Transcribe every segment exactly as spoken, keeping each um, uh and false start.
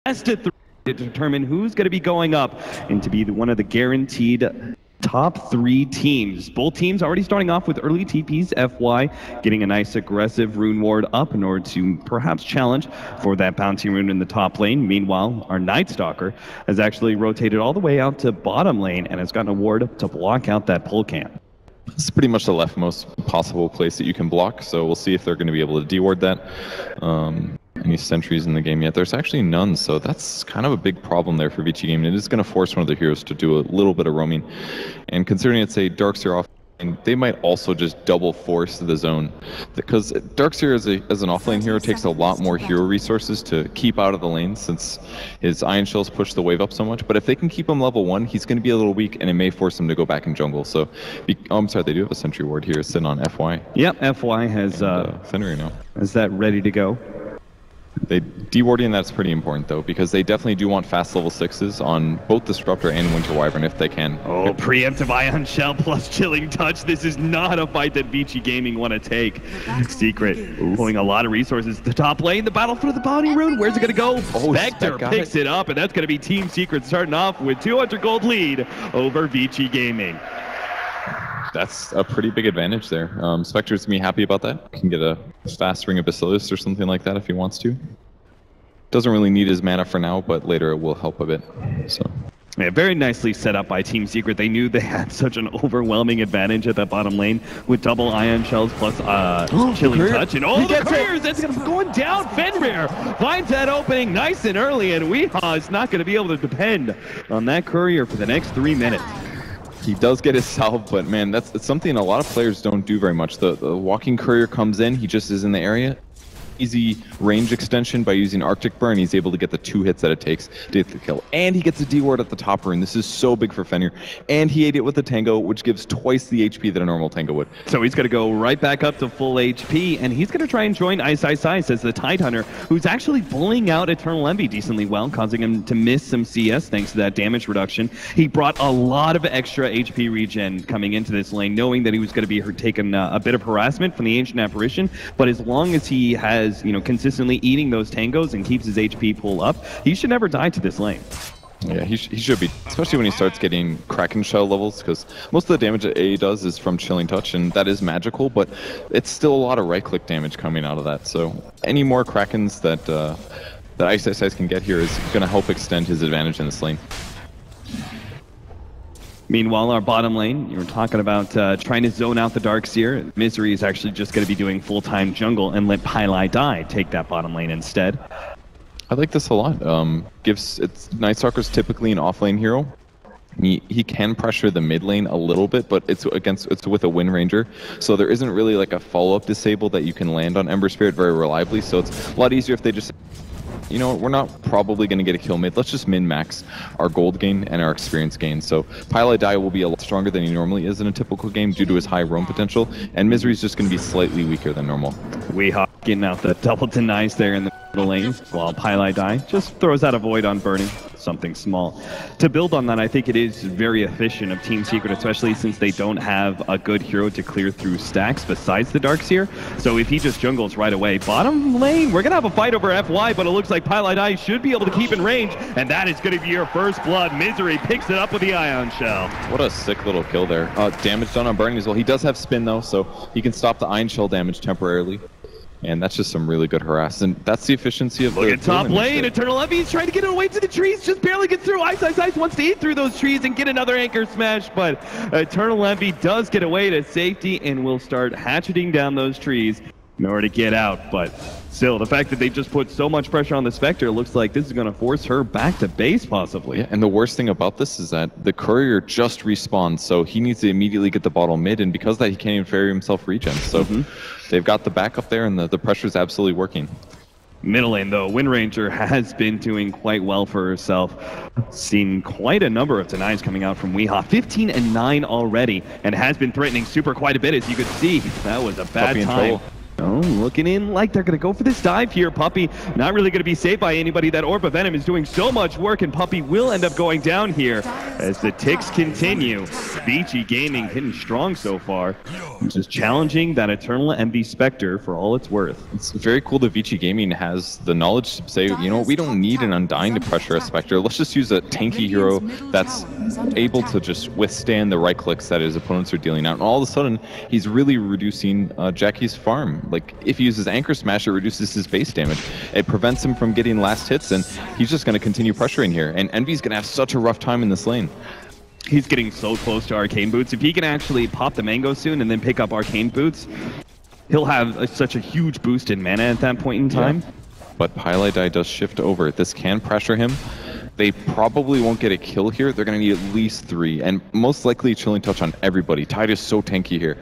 best of three to determine who's going to be going up and to be the, one of the guaranteed top three teams. Both teams already starting off with early T Ps. F Y getting a nice aggressive rune ward up in order to perhaps challenge for that bounty rune in the top lane. Meanwhile, our Night Stalker has actually rotated all the way out to bottom lane and has gotten a ward to block out that pull camp. This is pretty much the leftmost possible place that you can block, so we'll see if they're going to be able to de-ward that. Um, any sentries in the game yet? There's actually none, so that's kind of a big problem there for Vici Gaming. It is going to force one of the heroes to do a little bit of roaming, and considering it's a Darkseer off, they might also just double force the zone, because Darkseer as, a, as an offlane hero takes a lot more hero resources to keep out of the lane since his Ion Shells push the wave up so much. But if they can keep him level one, he's going to be a little weak, and it may force him to go back in jungle. So, be, oh, I'm sorry, they do have a sentry ward here sitting on F Y. Yep, F Y has and, uh, uh, Fenrir now. Is that ready to go? They de-warding, that's pretty important though, because they definitely do want fast level sixes on both Disruptor and Winter Wyvern if they can. Oh, preemptive Ion Shell plus Chilling Touch. This is not a fight that Vici Gaming want to take. Secret pulling a lot of resources. The top lane, the battle for the bounty rune. Where's it going to go? Oh, Spectre picks it. it up, and that's going to be Team Secret starting off with two hundred gold lead over Vici Gaming. That's a pretty big advantage there. Um, Spectre's gonna be happy about that. Can get a fast Ring of Basilius or something like that if he wants to. Doesn't really need his mana for now, but later it will help a bit. So. Yeah, very nicely set up by Team Secret. They knew they had such an overwhelming advantage at that bottom lane with double Ion Shells plus uh, Chilling Touch. And all the couriers, that's gonna, going down. Fenrir finds that opening nice and early, and Weehaw is not going to be able to depend on that courier for the next three minutes. He does get his salve, but man, that's, that's something a lot of players don't do very much. The, the walking courier comes in, he just is in the area. Easy range extension by using Arctic Burn. He's able to get the two hits that it takes to get the kill. And he gets a D-ward at the top rune. This is so big for Fenrir. And he ate it with the Tango, which gives twice the H P that a normal Tango would. So he's going to go right back up to full H P, and he's going to try and join Ice Ice Ice as the Tidehunter, who's actually bullying out Eternal Envy decently well, causing him to miss some C S thanks to that damage reduction. He brought a lot of extra H P regen coming into this lane, knowing that he was going to be taking uh, a bit of harassment from the Ancient Apparition, but as long as he has you know, consistently eating those tangos and keeps his H P pull up, he should never die to this lane. Yeah, he, sh he should be, especially when he starts getting Kraken Shell levels, because most of the damage that A does is from Chilling Touch, and that is magical, but it's still a lot of right-click damage coming out of that. So any more Krakens that, uh, that Ice Ice Ice can get here is going to help extend his advantage in this lane. Meanwhile, our bottom lane, you were talking about uh, trying to zone out the Darkseer. Misery is actually just going to be doing full-time jungle and let Pieliedie take that bottom lane instead. I like this a lot. Um, gives it's Night Stalker's typically an off-lane hero. He, he can pressure the mid lane a little bit, but it's against it's with a Wind Ranger, so there isn't really like a follow-up disable that you can land on Ember Spirit very reliably. So it's a lot easier if they just, you know, we're not probably going to get a kill mid. Let's just min-max our gold gain and our experience gain. So Pieliedie will be a lot stronger than he normally is in a typical game due to his high roam potential, and Misery is just going to be slightly weaker than normal. Weehaw getting out the double denies there in the middle lane, while Pieliedie just throws out a void on Burning. Something small. To build on that, I think it is very efficient of Team Secret, especially since they don't have a good hero to clear through stacks besides the Darkseer. So if he just jungles right away, bottom lane, we're going to have a fight over F Y, but it looks like Pieliedie should be able to keep in range, and that is going to be your first blood. Misery picks it up with the Ion Shell. What a sick little kill there. Uh, damage done on Burning as well. He does have spin though, so he can stop the Ion Shell damage temporarily. And that's just some really good harass. And that's the efficiency of Look the at top lane. Eternal Envy is trying to get it away to the trees. Just barely gets through. Ice Ice Ice wants to eat through those trees and get another anchor smash. But Eternal Envy does get away to safety and will start hatcheting down those trees in order to get out. But still, the fact that they just put so much pressure on the Spectre looks like this is going to force her back to base, possibly. Yeah, and the worst thing about this is that the courier just respawns, so he needs to immediately get the bottle mid, and because of that, he can't even ferry himself regen. So mm-hmm. they've got the backup there, and the, the pressure is absolutely working. Middle lane, though, Wind Ranger has been doing quite well for herself. Seen quite a number of denies coming out from Weehaw. fifteen and nine already, and has been threatening Super quite a bit, as you could see. That was a bad time. Oh, looking in like they're going to go for this dive here. Puppey not really going to be saved by anybody. That Orb of Venom is doing so much work, and Puppey will end up going down here as the ticks continue. Vici Gaming hitting strong so far. Just challenging that Eternal Envy Spectre for all it's worth. It's very cool that Vici Gaming has the knowledge to say, you know, we don't need an Undying to pressure a Spectre. Let's just use a tanky hero that's able to just withstand the right clicks that his opponents are dealing out. And all of a sudden, he's really reducing uh, Jackie's farm. Like, if he uses Anchor Smash, it reduces his base damage. It prevents him from getting last hits, and he's just going to continue pressuring here. And Envy's going to have such a rough time in this lane. He's getting so close to Arcane Boots. If he can actually pop the Mango soon and then pick up Arcane Boots, he'll have a, such a huge boost in mana at that point in time. Yeah. But Pieliedie does shift over. This can pressure him. They probably won't get a kill here. They're going to need at least three, and most likely Chilling Touch on everybody. Tide is so tanky here.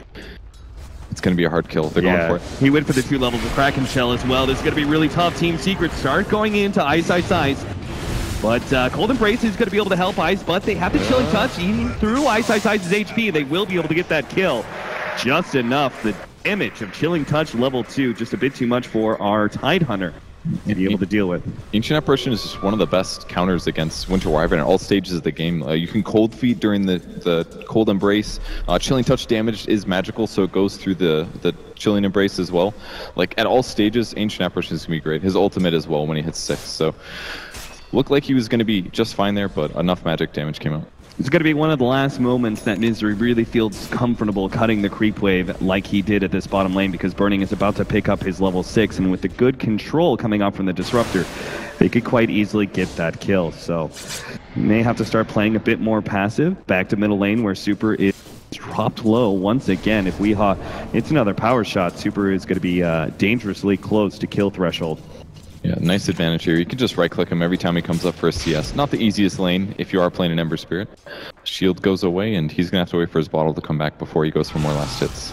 It's going to be a hard kill. They're yeah. going for it. He went for the two levels of Kraken Shell as well. This is going to be really tough. Team Secret start going into Ice Ice Ice. But uh, Cold Embrace is going to be able to help Ice, but they have the Chilling Touch eating through Ice Ice Ice's H P. They will be able to get that kill. Just enough. The damage of Chilling Touch level two, just a bit too much for our Tidehunter to be able to deal with. Ancient Apparition is just one of the best counters against Winter Wyvern at all stages of the game. Uh, you can Cold Feet during the, the Cold Embrace. Uh, Chilling Touch damage is magical, so it goes through the, the Chilling Embrace as well. Like, at all stages, Ancient Apparition is going to be great. His ultimate as well when he hits six. So, looked like he was going to be just fine there, but enough magic damage came out. It's going to be one of the last moments that Misery really feels comfortable cutting the creep wave like he did at this bottom lane, because Burning is about to pick up his level six, and with the good control coming out from the Disruptor, they could quite easily get that kill. So, may have to start playing a bit more passive. Back to middle lane where Super is dropped low once again. If Weehaw hits another power shot, Super is going to be uh, dangerously close to kill threshold. Yeah, nice advantage here. You can just right-click him every time he comes up for a C S. Not the easiest lane if you are playing an Ember Spirit. Shield goes away, and he's going to have to wait for his bottle to come back before he goes for more last hits.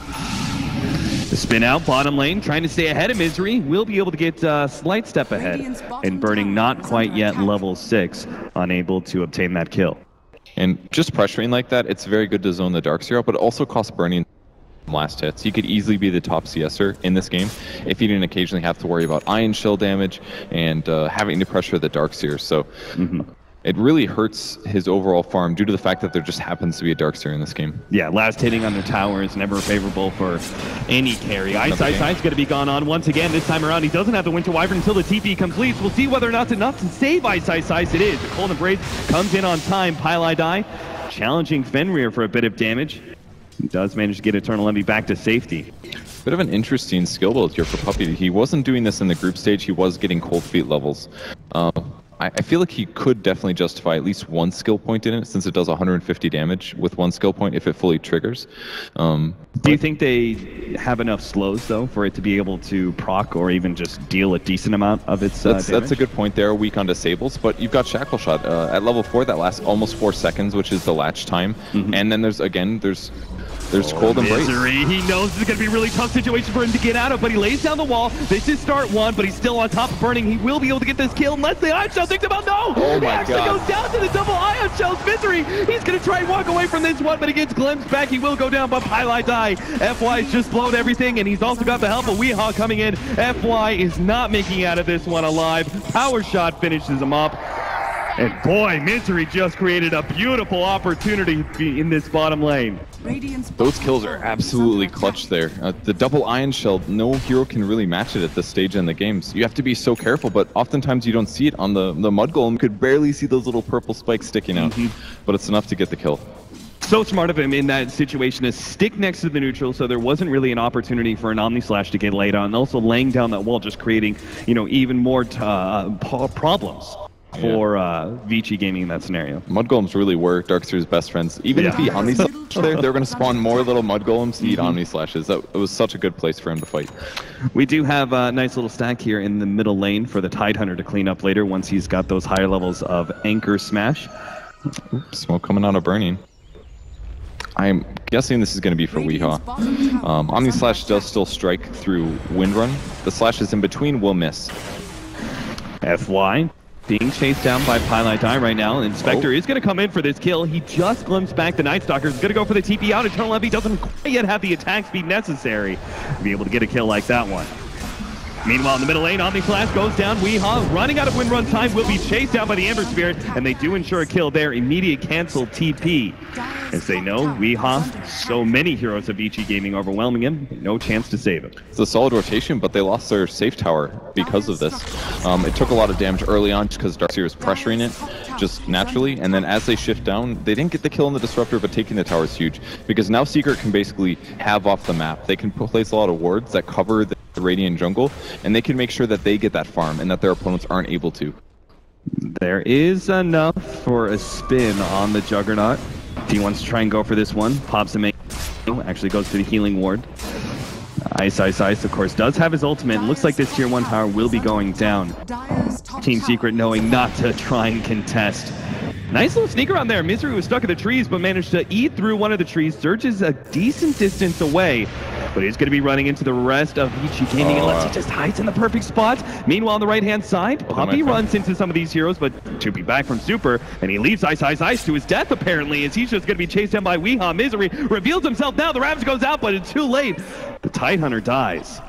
The spin out, bottom lane, trying to stay ahead of Misery. Will be able to get a uh, slight step ahead. And Burning not quite yet level six, unable to obtain that kill. And just pressuring like that, it's very good to zone the Darkseer out, but it also costs Burning last hits. He could easily be the top CSer in this game if he didn't occasionally have to worry about Ion Shell damage and uh, having to pressure the Darkseer. So mm-hmm. it really hurts his overall farm due to the fact that there just happens to be a Darkseer in this game. Yeah, last hitting on their tower is never favorable for any carry. Ice Ice Ice going to be gone on once again. This time around, he doesn't have the Winter Wyvern until the T P completes. We'll see whether or not it's enough to save Ice Ice Ice. It is. The Cold Embrace comes in on time. Pieliedie challenging Fenrir for a bit of damage. He does manage to get Eternal Envy back to safety. Bit of an interesting skill build here for Puppey. He wasn't doing this in the group stage. He was getting Cold Feet levels. Uh, I, I feel like he could definitely justify at least one skill point in it, since it does one hundred fifty damage with one skill point if it fully triggers. Um, Do you think they have enough slows, though, for it to be able to proc or even just deal a decent amount of its uh, that's, damage? That's a good point. They're weak on disables, but you've got Shackle Shot. Uh, at level four, that lasts almost four seconds, which is the latch time. Mm-hmm. And then there's, again, there's... There's oh, Cold Embrace. Misery. He knows this is going to be a really tough situation for him to get out of, but he lays down the wall. This is start one, but he's still on top of Burning. He will be able to get this kill unless the Ion Shell thinks about no! Oh he my actually God. goes down to the double Ion Shells. Misery. He's going to try and walk away from this one, but he gets glimpsed back. He will go down, but Pieliedie. F Y's just blown everything, and he's also got the help of Weehaw coming in. F Y is not making out of this one alive. Power shot finishes him up. And boy, Misery just created a beautiful opportunity in this bottom lane. Those kills are absolutely clutch there. Uh, the double Ion Shell, no hero can really match it at this stage in the games. You have to be so careful, but oftentimes you don't see it on the, the Mud Golem. You could barely see those little purple spikes sticking out, mm-hmm. but it's enough to get the kill. So smart of him in that situation to stick next to the neutral, so there wasn't really an opportunity for an Omni Slash to get laid on. And also laying down that wall, just creating, you know, even more t uh, problems for yeah. uh, Vici Gaming in that scenario. Mud Golems really were Darkseer's best friends. Even yeah. if he Omni Slash there, they're going to spawn more little Mud Golems to eat mm-hmm. Omni Slashes. That, it was such a good place for him to fight. We do have a nice little stack here in the middle lane for the Tidehunter to clean up later once he's got those higher levels of Anchor Smash. Oops, smoke coming out of Burning. I'm guessing this is going to be for Weehaw. Um, Omni Slash does still strike through Wind Run. The slash is in between will miss. F Y being chased down by Pieliedie right now, and Spectre Oh. is going to come in for this kill. He just glimpsed back the Night Stalker. He's going to go for the T P out. Eternal Envy doesn't quite yet have the attack speed necessary to be able to get a kill like that one. Meanwhile, in the middle lane, Omni Flash goes down. Weehaw, running out of wind run time, will be chased down by the Ember Spirit, and they do ensure a kill there. Immediate cancel T P. As they know, Weehaw, so many heroes of Vici Gaming overwhelming him, no chance to save him. It's a solid rotation, but they lost their safe tower because of this. Um, it took a lot of damage early on just because Darkseer was pressuring it just naturally, and then as they shift down, they didn't get the kill on the Disruptor, but taking the tower is huge, because now Secret can basically have off the map. They can place a lot of wards that cover the Radiant jungle, and they can make sure that they get that farm and that their opponents aren't able to. There is enough for a spin on the Juggernaut. If he wants to try and go for this one, pops him in, actually goes for the healing ward. Ice, Ice, Ice, of course, does have his ultimate. Looks like this tier one tower will be going down. Team Secret knowing not to try and contest. Nice little sneak around there. Misery was stuck in the trees, but managed to eat through one of the trees. Surge is a decent distance away, but he's going to be running into the rest of Vici Gaming Oh, unless wow. he just hides in the perfect spot. Meanwhile, on the right-hand side, Puppey runs into some of these heroes, but to be back from Super, and he leaves Ice, Ice, Ice to his death, apparently, as he's just going to be chased down by Weehaw. Misery reveals himself now. The Ravage goes out, but it's too late. The Tidehunter dies.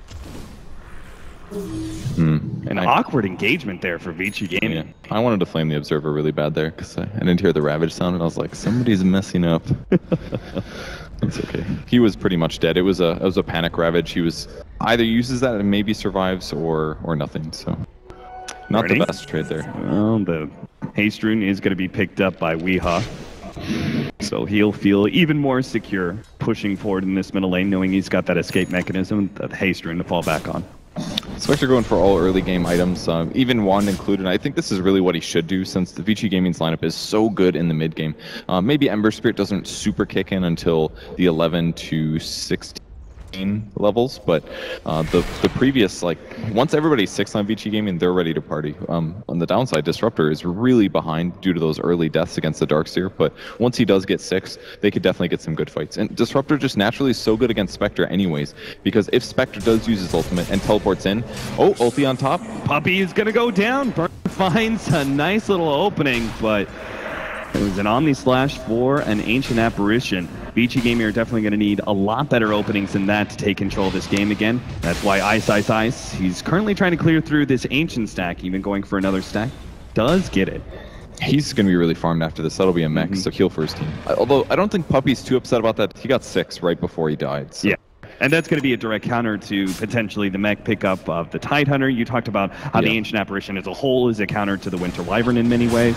Hmm. An I- awkward engagement there for Vici Gaming. Yeah, I wanted to flame the Observer really bad there because I, I didn't hear the Ravage sound, and I was like, somebody's messing up. That's okay. He was pretty much dead. It was a it was a panic Ravage. He was either uses that and maybe survives or or nothing. So not Ready? the best trade there. Well, the Haste Rune is going to be picked up by Weehaw. So he'll feel even more secure pushing forward in this middle lane, knowing he's got that escape mechanism, that Haste Rune to fall back on. Spectre going for all early game items, um, even Wand included. I think this is really what he should do since the Vici Gaming's lineup is so good in the mid game. Uh, maybe Ember Spirit doesn't super kick in until the eleven to sixteen levels, but uh, the the previous, like, once everybody's six on Vici Gaming, they're ready to party. Um, on the downside, Disruptor is really behind due to those early deaths against the Darkseer, but once he does get six, they could definitely get some good fights. And Disruptor just naturally is so good against Spectre anyways, because if Spectre does use his ultimate and teleports in, oh, ulti on top. Puppey is going to go down. Burn finds a nice little opening, but it was an Omni Slash for an Ancient Apparition. Vici Gaming are definitely going to need a lot better openings than that to take control of this game again. That's why Ice, Ice, Ice, he's currently trying to clear through this Ancient stack, even going for another stack. Does get it. He's going to be really farmed after this. That'll be a mech, Mm-hmm. so heal for his team. Although I don't think Puppey's too upset about that. He got six right before he died. So. Yeah. And that's going to be a direct counter to potentially the mech pickup of the Tidehunter. You talked about how the Yeah. Ancient Apparition as a whole is a counter to the Winter Wyvern in many ways.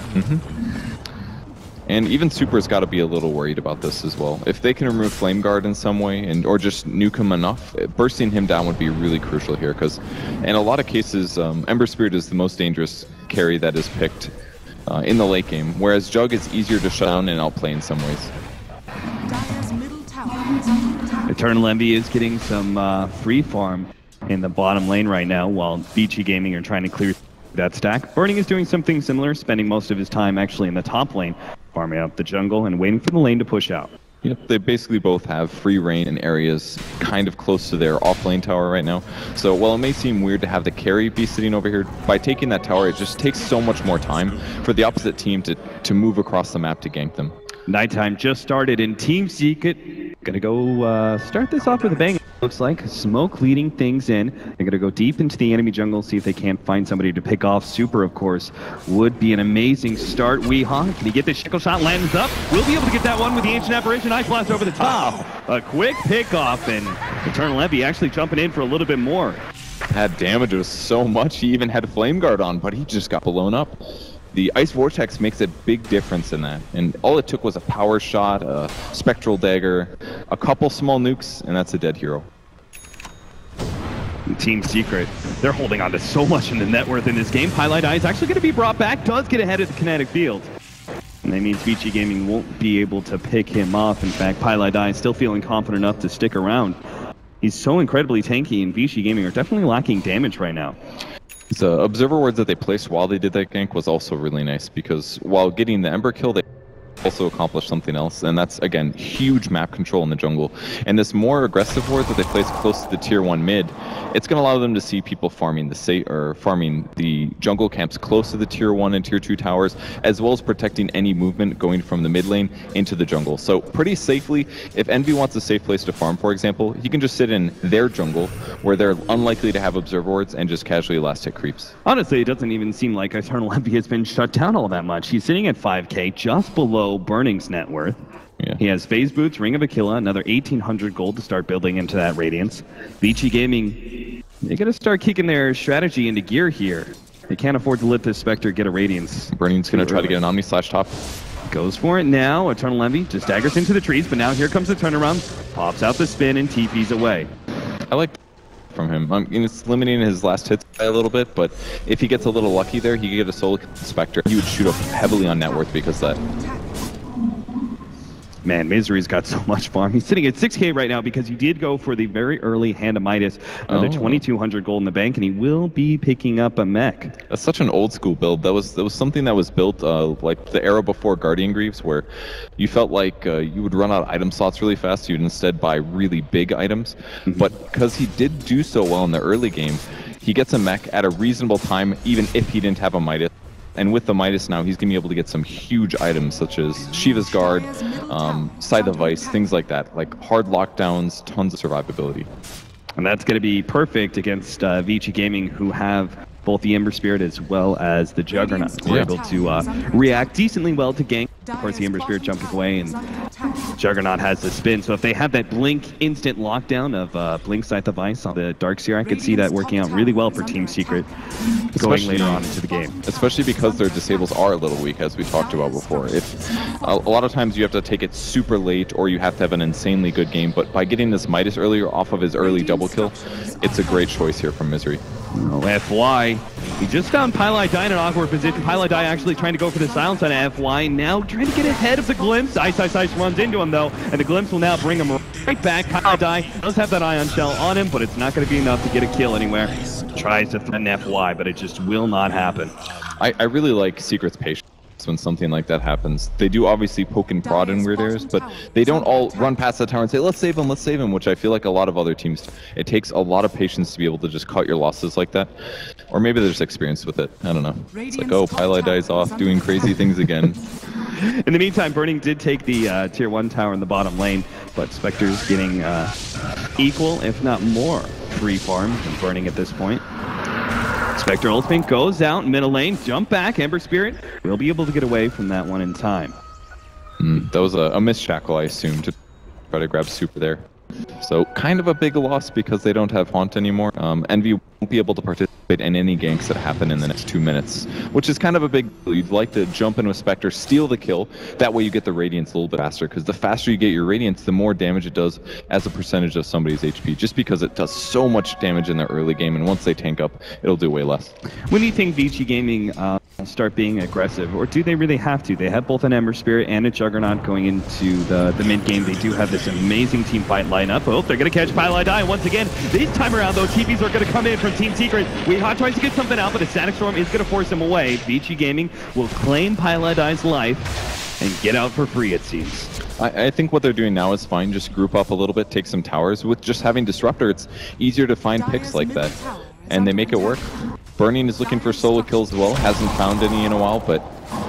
And even Super's got to be a little worried about this as well. If they can remove Flame Guard in some way, and or just nuke him enough, bursting him down would be really crucial here. Because in a lot of cases, um, Ember Spirit is the most dangerous carry that is picked uh, in the late game, whereas Jug is easier to shut down and outplay in some ways. Dire's middle tower is under attack. Eternal Envy is getting some uh, free farm in the bottom lane right now, while Vici Gaming are trying to clear that stack. Burning is doing something similar, spending most of his time actually in the top lane, farming out the jungle and waiting for the lane to push out. Yep, they basically both have free reign in areas kind of close to their off-lane tower right now. So while it may seem weird to have the carry be sitting over here, by taking that tower, it just takes so much more time for the opposite team to, to move across the map to gank them. Nighttime just started in Team Secret. Gonna go uh, start this off with a bang. Looks like Smoke leading things in. They're gonna go deep into the enemy jungle, see if they can't find somebody to pick off. Super, of course, would be an amazing start. Weehaw, can he get this Shackle Shot? Lands up. We'll be able to get that one with the Ancient Apparition. Ice Blast over the top. A quick pick off, and Eternal Envy actually jumping in for a little bit more. Had damages so much, he even had Flame Guard on, but he just got blown up. The Ice Vortex makes a big difference in that, and all it took was a power shot, a Spectral Dagger, a couple small nukes, and that's a dead hero. Team Secret, they're holding on to so much in the net worth in this game. Pieliedie is actually going to be brought back, does get ahead of the kinetic field. And that means Vici Gaming won't be able to pick him off. In fact, Pieliedie is still feeling confident enough to stick around. He's so incredibly tanky, and Vici Gaming are definitely lacking damage right now. The Observer wards that they placed while they did that gank was also really nice, because while getting the Ember kill, they also accomplish something else, and that's, again, huge map control in the jungle. And this more aggressive ward that they place close to the tier one mid, it's going to allow them to see people farming the sa or farming the jungle camps close to the tier one and tier two towers, as well as protecting any movement going from the mid lane into the jungle. So pretty safely, if Envy wants a safe place to farm, for example, he can just sit in their jungle where they're unlikely to have observer wards and just casually last hit creeps. Honestly, it doesn't even seem like Eternal Envy has been shut down all that much. He's sitting at five K, just below Burning's net worth. Yeah. He has Phase Boots, Ring of Aquila, another eighteen hundred gold to start building into that Radiance. Vici Gaming, they gotta start kicking their strategy into gear here. They can't afford to let this Spectre get a Radiance. Burning's gonna try to get an Omni slash top. Goes for it now. Eternal Envy just daggers into the trees, but now here comes the turnaround. Pops out the spin and T Ps away. I like from him. I mean, it's limiting his last hits by a little bit, but if he gets a little lucky there, he could get a solo Spectre. He would shoot up heavily on net worth because of that. Man, Misery's got so much farm. He's sitting at six K right now because he did go for the very early Hand of Midas, another Oh. twenty-two hundred gold in the bank, and he will be picking up a mech. That's such an old school build. That was that was something that was built uh, like the era before Guardian Greaves, where you felt like uh, you would run out of item slots really fast. You'd instead buy really big items. Mm-hmm. But because he did do so well in the early game, he gets a mech at a reasonable time, even if he didn't have a Midas. And with the Midas now, he's going to be able to get some huge items such as Shiva's Guard, um, Scythe of Ice, things like that. Like hard lockdowns, tons of survivability. And that's going to be perfect against uh, Vici Gaming, who have both the Ember Spirit as well as the Juggernaut. We're Yeah. able to uh, react decently well to gank. Of course, the Ember Spirit jumping away, and Juggernaut has the spin. So if they have that Blink instant lockdown of uh, Blink Scythe of Ice on the Darkseer, I could see that working out really well for Team Secret going Especially- later on into the game. Especially because their disables are a little weak, as we talked about before. If a, a lot of times you have to take it super late, or you have to have an insanely good game. But by getting this Midas earlier off of his early double kill, it's a great choice here from Misery. Oh, F Y. He just found Pylai Die in an awkward position. Pylai Die actually trying to go for the silence on F Y. Now trying to get ahead of the Glimpse. Ice Ice Ice runs into him though, and the Glimpse will now bring him right back. Pylai Die does have that Ion Shell on him, but it's not going to be enough to get a kill anywhere. Tries to threaten F Y, but it just will not happen. I, I really like Secret's patience when something like that happens. They do obviously poke and prod in weird areas, but they don't all run past the tower and say, let's save him, let's save him, which I feel like a lot of other teams do. It takes a lot of patience to be able to just cut your losses like that. Or maybe they're just experienced with it. I don't know. It's like, oh, Pylai dies off, doing crazy things again. In the meantime, Burning did take the uh, tier one tower in the bottom lane, but Spectre's getting uh, equal, if not more, free farm than Burning at this point. Spectre ultimate goes out, middle lane, jump back, Ember Spirit will be able to get away from that one in time. Mm, that was a, a missed shackle, I assume, to try to grab super there. So kind of a big loss because they don't have Haunt anymore. Um, Envy won't be able to participate in any ganks that happen in the next two minutes, which is kind of a big deal. You'd like to jump in with Spectre, steal the kill. That way you get the Radiance a little bit faster, because the faster you get your Radiance, the more damage it does as a percentage of somebody's H P, just because it does so much damage in the early game, and once they tank up, it'll do way less. When do you think Vici Gaming uh, start being aggressive, or do they really have to? They have both an Ember Spirit and a Juggernaut going into the, the mid game. They do have this amazing team fight lineup. Oh, they're going to catch Pylai Die once again. This time around, though, T Ps are going to come in from Team Secret. Weehawk tries to get something out, but a Static Storm is going to force him away. Vici Gaming will claim Pylai Die's life and get out for free, it seems. I, I think what they're doing now is fine. Just group up a little bit, take some towers. With just having Disruptor, it's easier to find picks like that, and they make it work. Burning is looking for solo kills as well. Hasn't found any in a while, but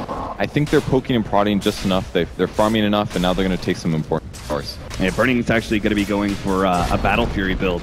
I think they're poking and prodding just enough. They, they're farming enough, and now they're going to take some important towers. Yeah, Burning is actually going to be going for uh, a Battle Fury build.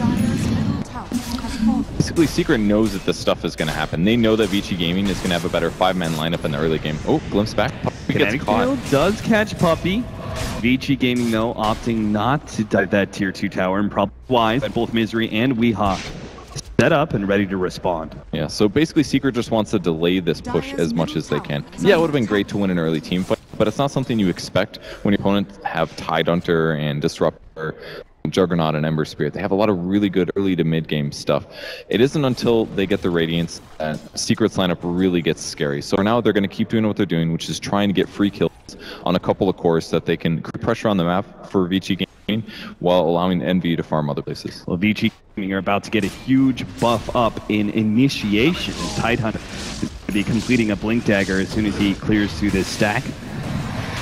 Basically, Secret knows that this stuff is going to happen. They know that Vici Gaming is going to have a better five-man lineup in the early game. Oh, glimpse back. Puppy gets Kinetic caught. Field does catch Puppy. Vici Gaming, though, opting not to dive that tier two tower, and probably wise. Both Misery and Weehawk set up and ready to respond. Yeah, so basically Secret just wants to delay this push as much as they can. Yeah, it would have been great to win an early team fight, but it's not something you expect when your opponents have Tidehunter and Disruptor, Juggernaut, and Ember Spirit. They have a lot of really good early to mid game stuff. It isn't until they get the Radiance that Secret's lineup really gets scary. So for now, they're going to keep doing what they're doing, which is trying to get free kills on a couple of cores that they can create pressure on the map for Vici Gaming while allowing Envy to farm other places. Well, Vici Gaming are about to get a huge buff up in initiation. Tidehunter is going to be completing a Blink Dagger as soon as he clears through this stack.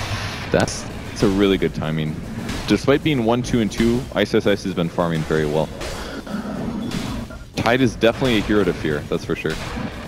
That's, that's a really good timing. Despite being one, two, and two, Ice Ice Ice has been farming very well. Tide is definitely a hero to fear, that's for sure.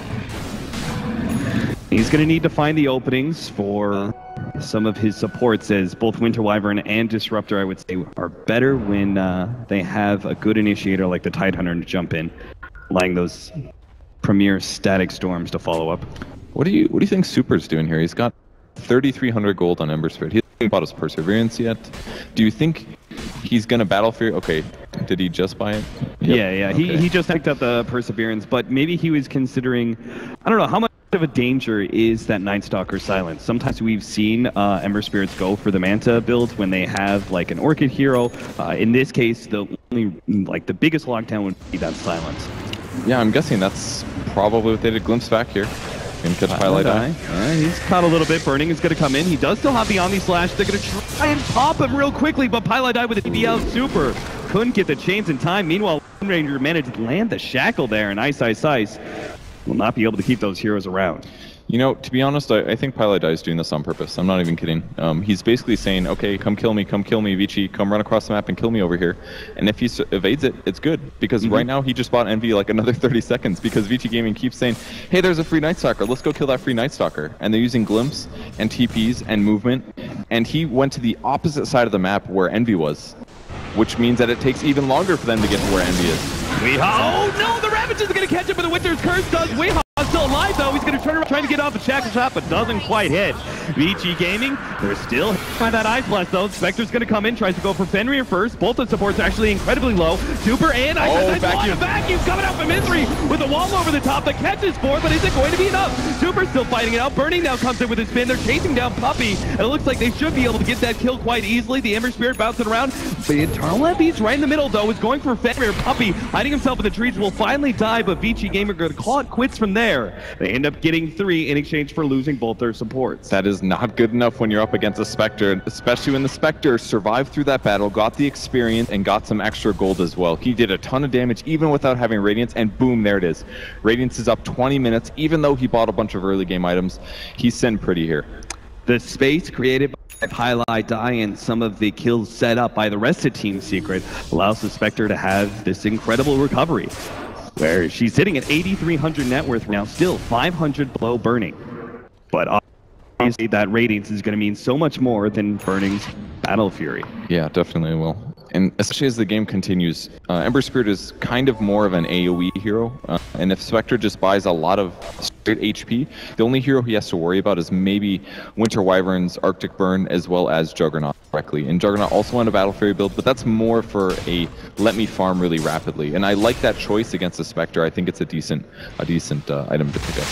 He's going to need to find the openings for some of his supports, as both Winter Wyvern and Disruptor, I would say, are better when uh, they have a good initiator like the Tidehunter to jump in, allowing those premier static storms to follow up. What do you What do you think Super's doing here? He's got thirty-three hundred gold on Ember Spirit. He hasn't bought his Perseverance yet. Do you think he's going to Battle Fury? Okay, did he just buy it? Yep. Yeah, yeah. Okay. He, he just picked up the Perseverance, but maybe he was considering, I don't know, how much of a danger is that Night Stalker Silence? Sometimes we've seen uh, Ember Spirits go for the Manta build when they have like an Orchid hero. Uh, in this case, the only, like the biggest lockdown would be that Silence. Yeah, I'm guessing that's probably what they did. Glimpse back here. Gonna catch Highlight Eye. Uh, he's caught a little bit. Burning is going to come in. He does still have the Omni Slash. They're going to try and pop him real quickly, but Pilot Eye with a D B L Super couldn't get the chains in time. Meanwhile, Wind Ranger managed to land the Shackle there, and Ice Ice Ice will not be able to keep those heroes around. You know, to be honest, I, I think Pilot Eye is doing this on purpose. I'm not even kidding. Um, he's basically saying, okay, come kill me, come kill me, Vici, come run across the map and kill me over here. And if he evades it, it's good. Because mm-hmm. right now, he just bought Envy like another thirty seconds because Vici Gaming keeps saying, hey, there's a free Night Stalker. Let's go kill that free Night Stalker. And they're using Glimpse and T Ps and movement. And he went to the opposite side of the map where Envy was, which means that it takes even longer for them to get to where Envy is. Weehaw! Oh no, the Ravage is going to catch up with the Winter's Curse. Does Weehaw still alive though? He's going to turn around trying to get off the Shackle Shot, but doesn't quite hit. Vici Gaming, they're still hit by that Ice Blast though. Spectre's going to come in, tries to go for Fenrir first. Both the supports are actually incredibly low. Super and Ice oh, Ice vacuum. vacuum coming out from Misery with a wall over the top that catches four, but is it going to be enough? Super still fighting it out. Burning now comes in with his spin. They're chasing down Puppey, and it looks like they should be able to get that kill quite easily. The Ember Spirit bouncing around. The Eternal Epi's right in the middle though, is going for Fenrir. Puppey hiding himself in the trees, will finally die, but Vici Gamer going to call it quits from there. They end up getting three in exchange for losing both their supports. That is not good enough when you're up against a Spectre, especially when the Spectre survived through that battle, got the experience, and got some extra gold as well. He did a ton of damage even without having Radiance, and boom, there it is. Radiance is up twenty minutes, even though he bought a bunch of early game items. He's sitting pretty here. The space created by Highlight Die and some of the kills set up by the rest of Team Secret allows the Spectre to have this incredible recovery, where she's sitting at eighty-three hundred net worth now, still five hundred below Burning. But obviously that Radiance is going to mean so much more than Burning's Battle Fury. Yeah, definitely will. And especially as the game continues, uh, Ember Spirit is kind of more of an AoE hero. Uh, and if Spectre just buys a lot of straight H P, the only hero he has to worry about is maybe Winter Wyvern's Arctic Burn as well as Juggernaut directly. And Juggernaut also won a Battle Fury build, but that's more for a let me farm really rapidly. And I like that choice against the Spectre. I think it's a decent, a decent uh, item to pick up.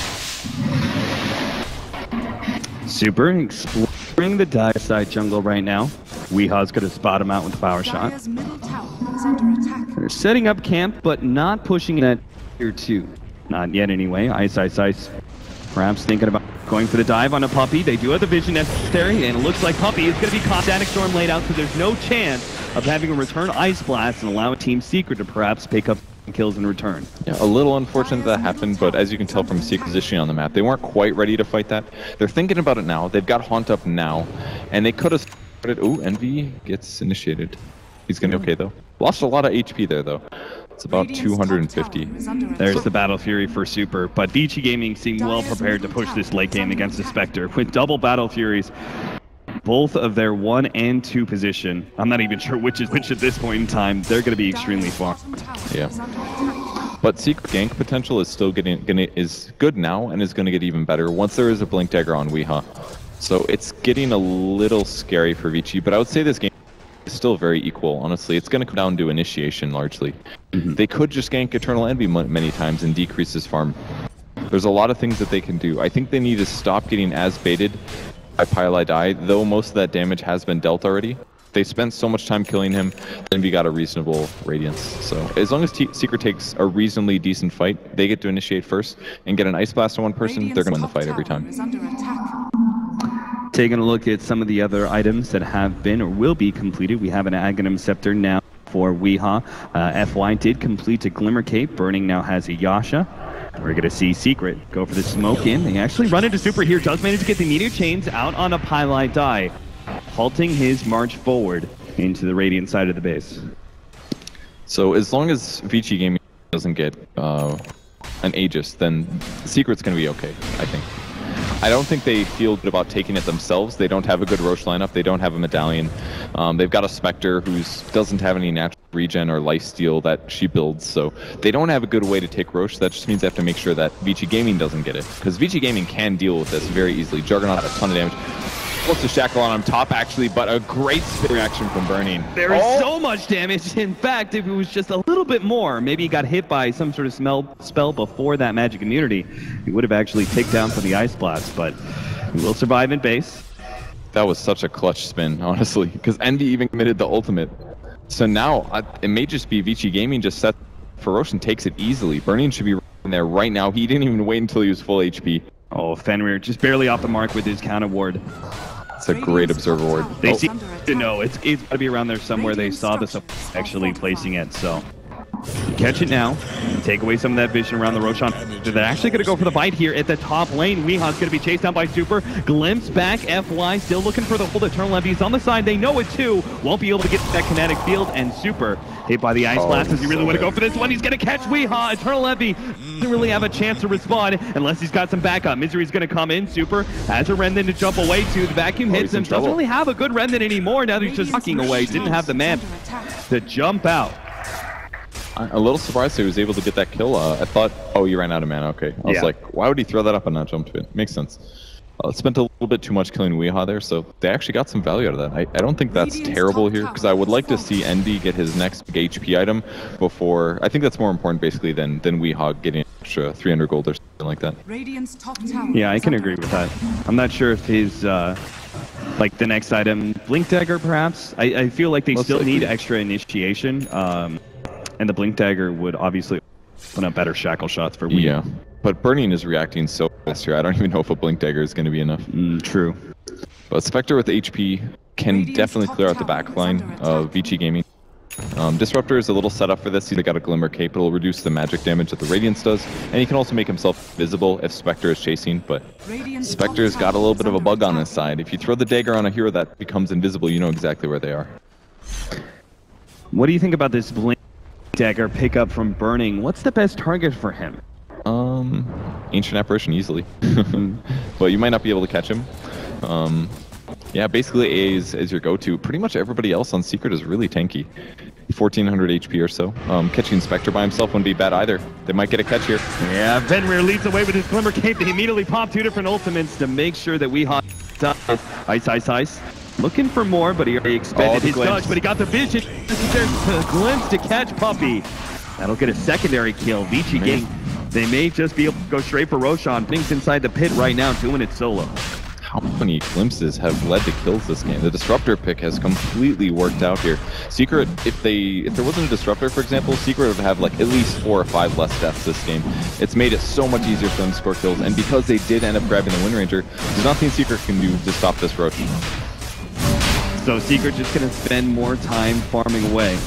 Super exploring the dive side jungle right now. Weehaw's going to spot him out with the power shot. Middle tower is under attack. They're setting up camp, but not pushing that tier two. Not yet anyway. Ice, Ice, Ice. Perhaps thinking about going for the dive on a Puppey. They do have the vision necessary, and it looks like Puppey is going to be caught. Static Storm laid out, so there's no chance of having a return Ice Blast and allow Team Secret to perhaps pick up kills in return. Yeah, a little unfortunate that happened, but as you can tell from Secret's positioning on the map, they weren't quite ready to fight that. They're thinking about it now. They've got Haunt up now, and they could have started. Ooh, Envy gets initiated. He's going to be okay, though. Lost a lot of H P there, though. It's about two hundred fifty. There's the Battle Fury for Super, but Vici Gaming seemed well prepared to push this late game against the Spectre. With double Battle Furies, both of their one and two position, I'm not even sure which is which at this point in time, they're going to be extremely far. Yeah. But Secret gank potential is still getting, gonna, is good now and is going to get even better once there is a Blink Dagger on Weehaw. So it's getting a little scary for Vici, but I would say this game is still very equal, honestly. It's going to come down to initiation largely. Mm-hmm. They could just gank Eternal Envy many times and decrease his farm. There's a lot of things that they can do. I think they need to stop getting as baited by Pilot Eye, though most of that damage has been dealt already. They spent so much time killing him, then we got a reasonable Radiance. So as long as T Secret takes a reasonably decent fight, they get to initiate first and get an Ice Blast on one person, they're going to win the fight every time. Taking a look at some of the other items that have been or will be completed, we have an Aghanim Scepter now for Weehaw. Uh, F Y did complete a Glimmer Cape. Burning now has a Yasha. We're going to see Secret go for the smoke in. They actually run into Super here. Does manage to get the meteor chains out on a Pilot Die. halting his march forward into the Radiant side of the base. So as long as Vici Gaming doesn't get uh, an Aegis, then Secret's going to be okay, I think. I don't think they feel good about taking it themselves. They don't have a good Roche lineup. They don't have a Medallion. Um, they've got a Spectre who doesn't have any natural regen or lifesteal that she builds, so they don't have a good way to take Roche. That just means they have to make sure that Vici Gaming doesn't get it, because Vici Gaming can deal with this very easily. Juggernaut had a ton of damage. What's the shackle on him top, actually, but a great spin reaction from Burning. There is Oh! so much damage. In fact, if it was just a little bit more, maybe he got hit by some sort of smell, spell before that magic immunity, he would have actually taken down for the Ice Blast, but he will survive in base. That was such a clutch spin, honestly, because Envy even committed the ultimate. So now, I, it may just be Vici Gaming just set for Roche and takes it easily. Burning should be in there right now. He didn't even wait until he was full H P. Oh, Fenrir just barely off the mark with his counter ward. It's a great observer ward. They Oh. seem to know it's, it's got to be around there somewhere. They saw this actually placing it, so catch it now. Take away some of that vision around the Roshan. They're actually going to go for the bite here at the top lane. Weeha's going to be chased down by Super. Glimpse back, F Y still looking for the hold. Eternal Envy's on the side. They know it too. Won't be able to get to that kinetic field, and Super hit by the Ice Oh, Blast. Does he really so want to go good. for this one? He's going to catch Weeha. Eternal Envy doesn't really have a chance to respond unless he's got some backup. Misery's going to come in. Super has a Remnant to jump away to. The vacuum Oh, hits he's in him. Doesn't trouble. really have a good Remnant anymore. Now that he's just walking away. Didn't have the man to jump out. I'm a little surprised he was able to get that kill. Uh, I thought, oh, he ran out of mana. Okay. I was Yeah. like, why would he throw that up and not jump to it? Makes sense. Uh, spent a little bit too much killing Weeha there, so they actually got some value out of that. I, I don't think that's Radiant's terrible top here, tower because I would is like to falling. see Envy get his next big H P item before... I think that's more important, basically, than, than Weeha getting an extra three hundred gold or something like that. Radiant's top tower. Yeah, I is can under agree with attack. that. I'm not sure if his, uh, like the next item, Blink Dagger perhaps? I, I feel like they Most still need likely. extra initiation, um, and the Blink Dagger would obviously open up better shackle shots for Wii. Yeah. But Burning is reacting so fast here, I don't even know if a Blink Dagger is going to be enough. Mm, true. But Spectre with H P can Radiant's definitely top clear out the tower is backline under of attack. Vici Gaming. Um, Disruptor is a little set up for this. He's got a Glimmer Cape. It'll reduce the magic damage that the Radiance does. And he can also make himself visible if Spectre is chasing. But Radiant's top Spectre's got a tower little is bit of a under bug on attack. his side. If you throw the dagger on a hero that becomes invisible, you know exactly where they are. What do you think about this Blink Dagger pickup from Burning? What's the best target for him? Um, Ancient Apparition easily. But you might not be able to catch him. Um, yeah, basically A is, is your go-to. Pretty much everybody else on Secret is really tanky. fourteen hundred H P or so. Um, catching Spectre by himself wouldn't be bad either. They might get a catch here. Yeah, Fenrir leads away with his Glimmer Cape. They immediately pop two different ultimates to make sure that Weeha dies. Ice, ice, ice. Looking for more, but he already expended Oh, the his glimpse. dodge, but he got the vision. There's a glimpse to catch Puppy. That'll get a secondary kill. Vici Man. Gang, they may just be able to go straight for Roshan. Pink's inside the pit right now, doing it solo. How many glimpses have led to kills this game? The Disruptor pick has completely worked out here. Secret, if they, if there wasn't a Disruptor, for example, Secret would have like at least four or five less deaths this game. It's made it so much easier for them to score kills, and because they did end up grabbing the Wind Ranger, there's nothing Secret can do to stop this Roche. So Secret just gonna spend more time farming away.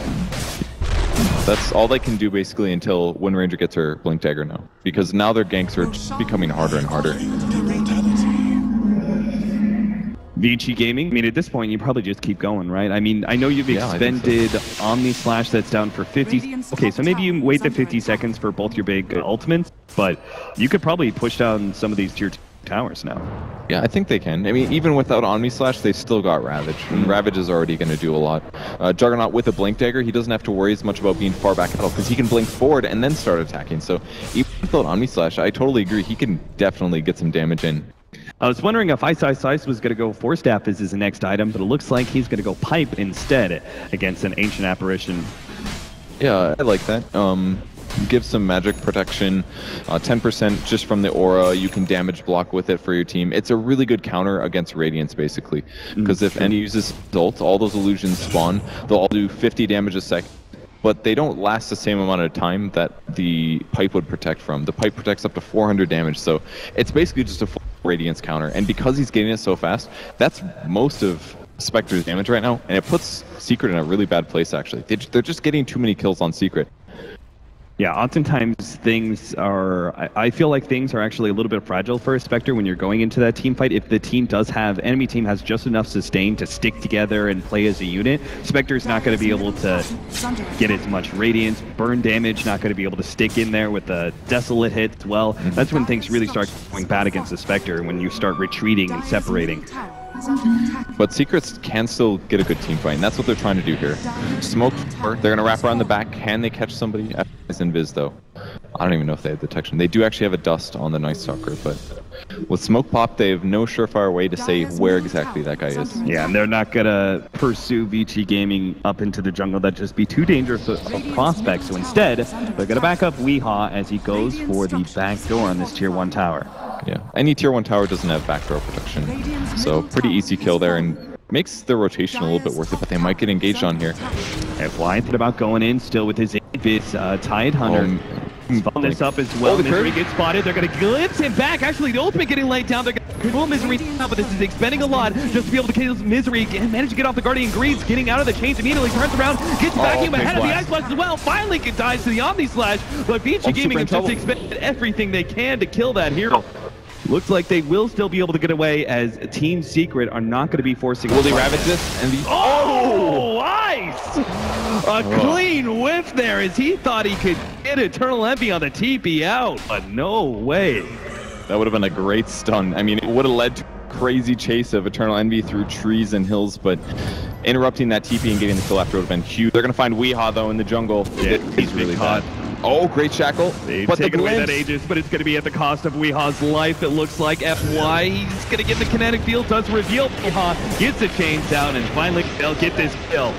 That's all they can do basically until Wind Ranger gets her Blink Dagger now, because now their ganks are just becoming harder and harder. Vici Gaming, I mean, at this point, you probably just keep going, right? I mean, I know you've Yeah, I think so. expended Omni Slash that's down for fifty. Radiant's Okay, top so maybe you tower wait is the under fifty attack. seconds for both your big uh, ultimates, but you could probably push down some of these tier two towers now. Yeah, I think they can. I mean, even without Omni Slash, they still got Ravage, and Ravage is already going to do a lot. Uh, Juggernaut with a Blink Dagger, he doesn't have to worry as much about being far back at all, because he can blink forward and then start attacking. So even without Omni Slash, I totally agree. He can definitely get some damage in. I was wondering if Ice Ice Ice was going to go Force Staff as his next item, but it looks like he's going to go Pipe instead against an Ancient Apparition. Yeah, I like that. Um, give some magic protection, uh, ten percent just from the aura. You can damage block with it for your team. It's a really good counter against Radiance, basically. Because if any uses ult, all those illusions spawn. They'll all do fifty damage a second. But they don't last the same amount of time that the pipe would protect from. The pipe protects up to four hundred damage, so it's basically just a full Radiance counter. And because he's getting it so fast, that's most of Spectre's damage right now, and it puts Secret in a really bad place, actually. They, they're just getting too many kills on Secret. Yeah, oftentimes things are, I, I feel like things are actually a little bit fragile for a Spectre when you're going into that team fight. If the team does have, enemy team has just enough sustain to stick together and play as a unit, Spectre's not going to be able to get as much radiance, burn damage, not going to be able to stick in there with the desolate hit as well. Mm-hmm. That's when things really start going bad against the Spectre, when you start retreating and separating. But Secrets can still get a good team fight, and that's what they're trying to do here. Smoke, they're going to wrap around the back. Can they catch somebody? It's Invis, though. I don't even know if they have detection. They do actually have a dust on the Night Stalker, but with Smoke Pop, they have no surefire way to say where exactly that guy is. Yeah, and they're not going to pursue Vici Gaming up into the jungle. That'd just be too dangerous of prospects. So instead, they're going to back up Weehaw as he goes for the back door on this tier one tower. Yeah, any tier one tower doesn't have backdoor protection, so pretty easy kill there, and makes the rotation a little bit worth it, but they might get engaged on here. F Y thinking about going in still with his Invis, uh, Tide Hunter. Um, Following this up as well. Oh, Misery gets spotted. They're going to glimpse him back. Actually, the ultimate getting laid down. They're going to pull Misery down, but this is expending a lot just to be able to kill Misery and manage to get off the Guardian Greaves, getting out of the chains immediately, turns around, gets vacuum oh, ahead of the Ice Blast as well. Finally dies to the Omni Slash, but Vici oh, Gaming has just expended everything they can to kill that hero. Looks like they will still be able to get away, as Team Secret are not going to be forcing. Will they ravage this? And the oh, ice! A oh. clean whiff there, as he thought he could get Eternal Envy on the T P out, but no way. That would have been a great stun. I mean, it would have led to a crazy chase of Eternal Envy through trees and hills, but interrupting that T P and getting the kill after would have been huge. They're going to find Weehaw, though, in the jungle. Yeah, he's really caught. Bad. Oh, great shackle. They've but taken the away that Aegis, but it's going to be at the cost of Weehaw's life. It looks like F Y, he's going to get the kinetic field, does reveal. Weehaw gets the chains down, and finally they'll get this kill.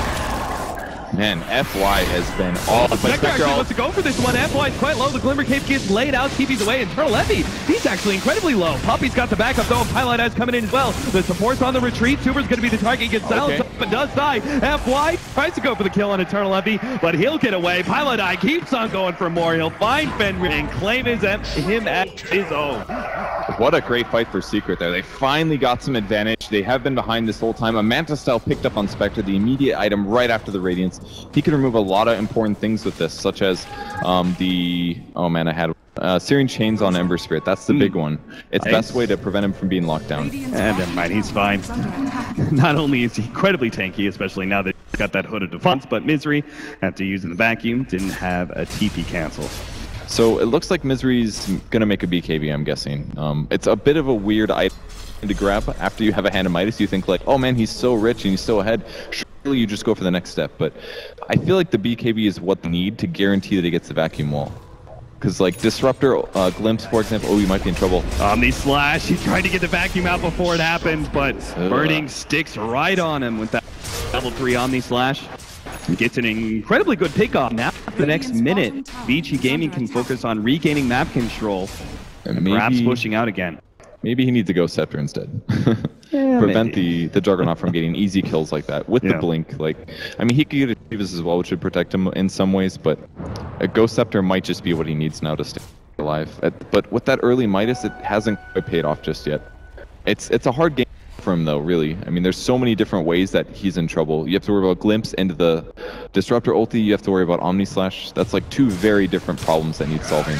Man, F Y has been all... Oh, Spectre actually wants to go for this one. F Y is quite low. The Glimmer Cape gets laid out. T P's away. Eternal Envy, he's actually incredibly low. Puppy's got the backup, though. Pylite Eyes coming in as well. The support's on the retreat. Super's going to be the target. He gets silenced okay. up and does die. F Y tries to go for the kill on Eternal Envy, but he'll get away. Pylite Eye keeps on going for more. He'll find Fenrir and claim his, him as his own. What a great fight for Secret there. They finally got some advantage. They have been behind this whole time. A Manta Style picked up on Spectre, the immediate item right after the Radiance. He can remove a lot of important things with this, such as um, the... Oh man, I had... Uh, Searing Chains on Ember Spirit. That's the mm. big one. It's the best way to prevent him from being locked down. And never mind, he's fine. Not only is he incredibly tanky, especially now that he's got that Hood of Defense, but Misery, after using the vacuum, didn't have a T P cancel. So it looks like Misery's going to make a B K B, I'm guessing. Um, it's a bit of a weird item to grab after you have a Hand of Midas. You think like, oh man, he's so rich and he's so ahead. Surely you just go for the next step. But I feel like the B K B is what they need to guarantee that he gets the vacuum wall. Because like Disruptor, uh, Glimpse, for example, oh, you might be in trouble. Omni Slash, he tried to get the vacuum out before it happened, but Ugh. Burning sticks right on him with that level three Omni Slash. He gets an incredibly good pickoff. Now, the next minute, Vici Gaming can focus on regaining map control and, and maybe, perhaps pushing out again. Maybe he needs to go Scepter instead. yeah, Prevent maybe. the, the Juggernaut from getting easy kills like that with yeah. the Blink. Like, I mean, he could get a Chivas as well, which would protect him in some ways, but a Ghost Scepter might just be what he needs now to stay alive. But with that early Midas, it hasn't quite paid off just yet. It's it's a hard game for him, though, really. I mean, there's so many different ways that he's in trouble. You have to worry about Glimpse into the Disruptor ulti. You have to worry about Omni Slash. That's like two very different problems that need solving.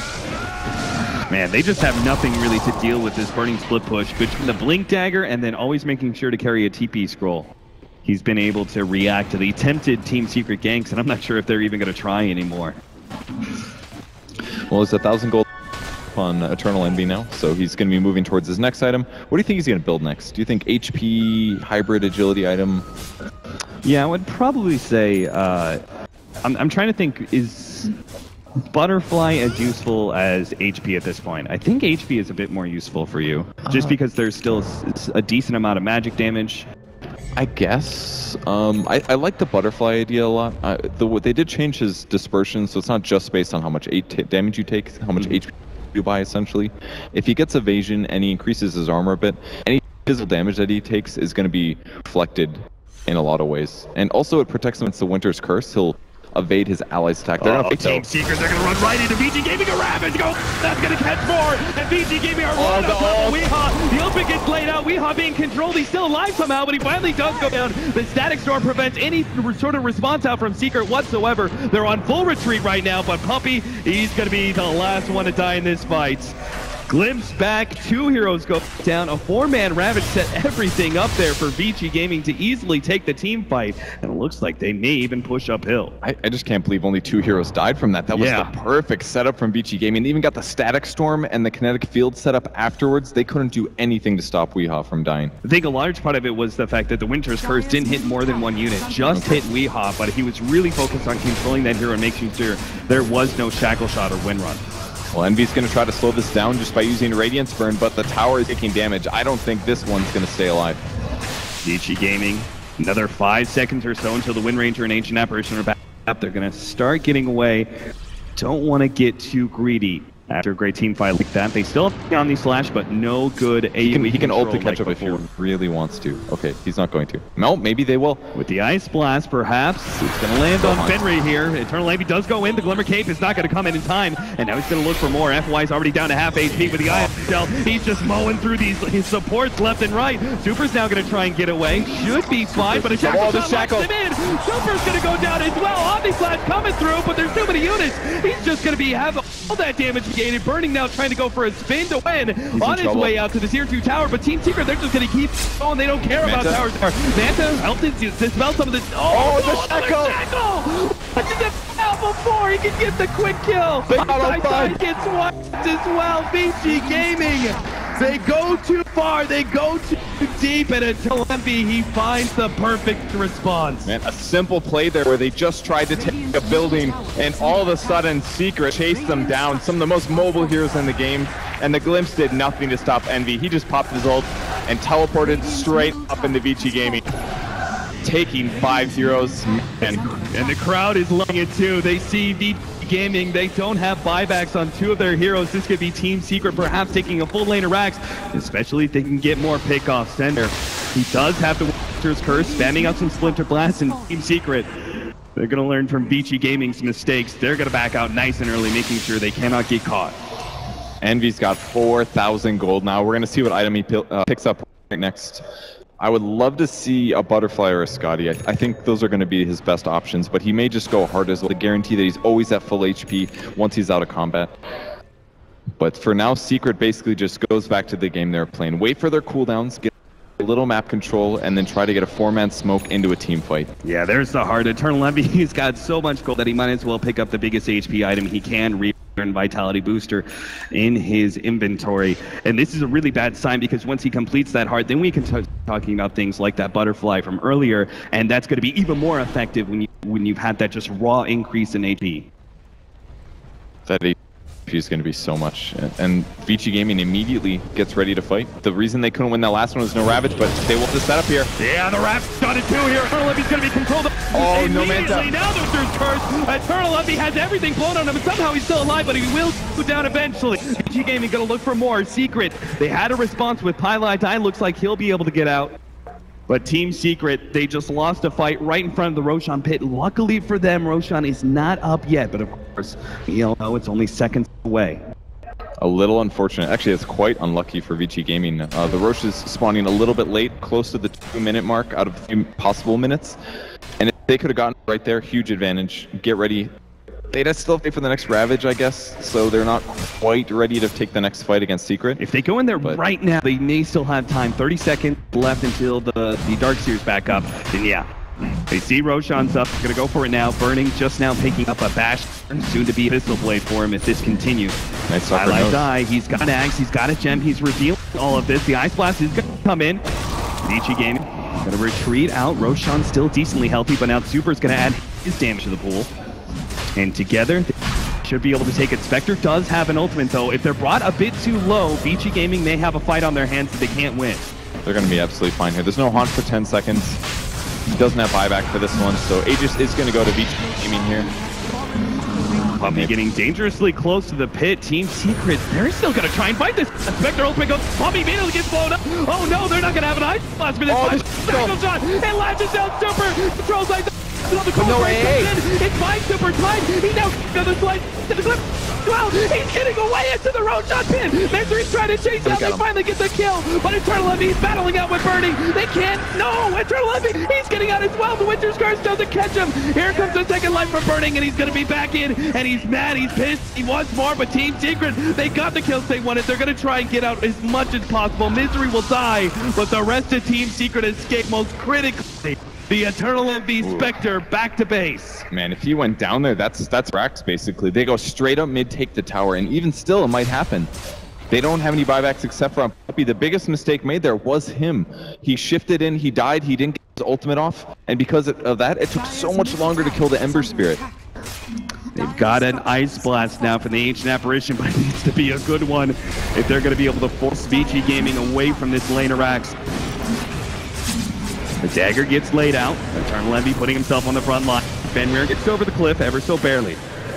Man, they just have nothing really to deal with this Burning Split push between the Blink Dagger and then always making sure to carry a T P scroll. He's been able to react to the attempted Team Secret ganks, and I'm not sure if they're even going to try anymore. Well, it's a thousand gold on Eternal Envy now, so he's going to be moving towards his next item. What do you think he's going to build next? Do you think H P, hybrid, agility item? Yeah, I would probably say, uh, I'm, I'm trying to think, is Butterfly as useful as H P at this point? I think H P is a bit more useful for you, just uh, because there's still a decent amount of magic damage. I guess. Um, I, I like the Butterfly idea a lot. Uh, the, they did change his dispersion, so it's not just based on how much damage you take, how much mm-hmm. H P you buy, essentially. If he gets evasion and he increases his armor a bit, any physical damage that he takes is going to be reflected in a lot of ways. And also it protects him against the Winter's Curse. He'll evade his allies' attack. They're oh, gonna Team Secret, they're gonna run right into Vici Gaming. A Ravage go. That's gonna catch more. And Vici Gaming are right oh, on top of Weehaw. The open gets laid out. about Weehaw being controlled. He's still alive somehow, but he finally does go down. The Static Storm prevents any sort of response out from Secret whatsoever. They're on full retreat right now, but Puppey, he's going to be the last one to die in this fight. Glimpse back, two heroes go down, a four-man Ravage set everything up there for Vici Gaming to easily take the team fight, and it looks like they may even push uphill. I, I just can't believe only two heroes died from that. That was Yeah. the perfect setup from Vici Gaming. They even got the Static Storm and the Kinetic Field set up afterwards. They couldn't do anything to stop Weehaw from dying. I think a large part of it was the fact that the Winter's Curse didn't hit more than one unit, just hit Weehaw, but he was really focused on controlling that hero and making sure there was no Shackle Shot or Wind Run. Well, Envy's going to try to slow this down just by using Radiance Burn, but the tower is taking damage. I don't think this one's going to stay alive. Vici Gaming, another five seconds or so until the Wind Ranger and Ancient Apparition are back up. They're going to start getting away. Don't want to get too greedy after a great team fight like that. They still have Omni Slash, but no good A O E He can, he can ult to control catch like up if before. he really wants to. Okay, he's not going to. No, maybe they will. With the Ice Blast, perhaps, it's going to land on on. Fenrir here. Eternal Envy does go in. The Glimmer Cape is not going to come in in time, and now he's going to look for more. F Y's already down to half H P with the Eye of Stealth. He's just mowing through these his supports left and right. Super's now going to try and get away. Should be fine, but a Shackle Oh, the Shot locks Shackle. him in. Super's going to go down as well. Omni Flash coming through, but there's too many units. He's just going to be have all that damage negated. Burning now trying to go for a spin to win on his trouble. way out to the tier two tower, but Team Secret, they're just going to keep going. They don't care Manta. about towers. Manta helped to dispel some of this. Oh, the no, another Shackle. Shackle! I did that now before he could get the quick kill. They got on Side five. side gets wiped as well. Vici Gaming, they go too far. They go too deep, and until Envy, he finds the perfect response. Man, a simple play there where they just tried to take a building, and all of a sudden Secret chased them down. Some of the most mobile heroes in the game, and the Glimpse did nothing to stop Envy. He just popped his ult and teleported straight up into Vici Gaming, taking five heroes. And And the crowd is loving it too. They see Vici Gaming. They don't have buybacks on two of their heroes. This could be Team Secret perhaps taking a full lane of Rax, especially if they can get more pickoffs. Center. He does have the Winter's Curse, spamming out some Splinter Blasts, and Team Secret, they're going to learn from Vici Gaming's mistakes. They're going to back out nice and early, making sure they cannot get caught. Envy's got four thousand gold now. We're going to see what item he pil- uh, picks up right next. I would love to see a Butterfly or a Scotty. I, I think those are going to be his best options, but he may just go hard as well to guarantee that he's always at full H P once he's out of combat. But for now, Secret basically just goes back to the game they're playing. Wait for their cooldowns, get a little map control, and then try to get a four-man smoke into a team fight. Yeah, there's the hard Eternal Envy. He's got so much gold that he might as well pick up the biggest H P item he can, Return Vitality Booster, in his inventory. And this is a really bad sign because once he completes that hard, then we can start talking about things like that Butterfly from earlier, and that's going to be even more effective when you when you've had that just raw increase in H P. That H P is going to be so much. And, and Vici Gaming immediately gets ready to fight. The reason they couldn't win that last one was no Ravage, but they will just set up here. Yeah, the Rap's got it too here. Eternal Envy's going to be controlled. Oh, no Manta. Immediately now there's Curse. Eternal Envy has everything blown on him, and somehow he's still alive, but he will go down eventually. Vici Gaming going to look for more. Secret, they had a response with Pylai Die. Looks like he'll be able to get out. But Team Secret, they just lost a fight right in front of the Roshan pit. Luckily for them, Roshan is not up yet, but of course, you all know it's only seconds away. A little unfortunate. Actually, it's quite unlucky for Vici Gaming. Uh, the Roche is spawning a little bit late, close to the two-minute mark out of three possible minutes. And if they could have gotten right there, huge advantage. Get ready. They'd have to still wait for the next Ravage, I guess, so they're not quite ready to take the next fight against Secret. If they go in there But- right now, they may still have time. thirty seconds left until the, the Darkseer's back up. Then yeah, they see Roshan's up. They're going to go for it now. Burning just now picking up a Bash. Soon to be Pistol Blade for him if this continues. Nice sucker Highlight nose. Die. He's got an Axe. He's got a Gem. He's revealing all of this. The Ice Blast is going to come in. Vici Gaming going to retreat out. Roshan's still decently healthy, but now Super's going to add his damage to the pool. And together, they should be able to take it. Spectre does have an ultimate, though. If they're brought a bit too low, Vici Gaming may have a fight on their hands that they can't win. They're going to be absolutely fine here. There's no haunt for ten seconds. He doesn't have buyback for this one, so Aegis is going to go to Vici Gaming here. Puppey getting dangerously close to the pit. Team Secret, they're still going to try and fight this. Spectre ultimate goes. Puppey immediately gets blown up. Oh no, they're not going to have an Ice Blast for this Oh, fight. this- Shackle shot. It latches down Super. Controls like Watson on the corner. no, hey, It's fine, super tight. He now got the slide to the clip. Well, he's getting away into the road shot pin. Misery's trying to chase out. They finally get the kill. But Eternal Envy is battling out with Burning. They can't. No, Eternal Envy. He's getting out as well. The Winter's Curse doesn't catch him. Here comes the second life for Burning, and he's going to be back in. And he's mad. He's pissed. He wants more. But Team Secret, they got the kills they wanted. They're going to try and get out as much as possible. Misery will die, but the rest of Team Secret escape most critically. The Eternal Envy Spectre back to base. Man, if he went down there, that's that's Rax basically. They go straight up mid, take the tower, and even still, it might happen. They don't have any buybacks except for on Puppey. The biggest mistake made there was him. He shifted in, he died, he didn't get his ultimate off, and because of that, it took so much longer to kill the Ember Spirit. They've got an Ice Blast now from the Ancient Apparition, but it needs to be a good one if they're going to be able to force Vici Gaming away from this lane of Rax. The dagger gets laid out. Eternal Envy putting himself on the front line. Fenrir gets over the cliff ever so barely.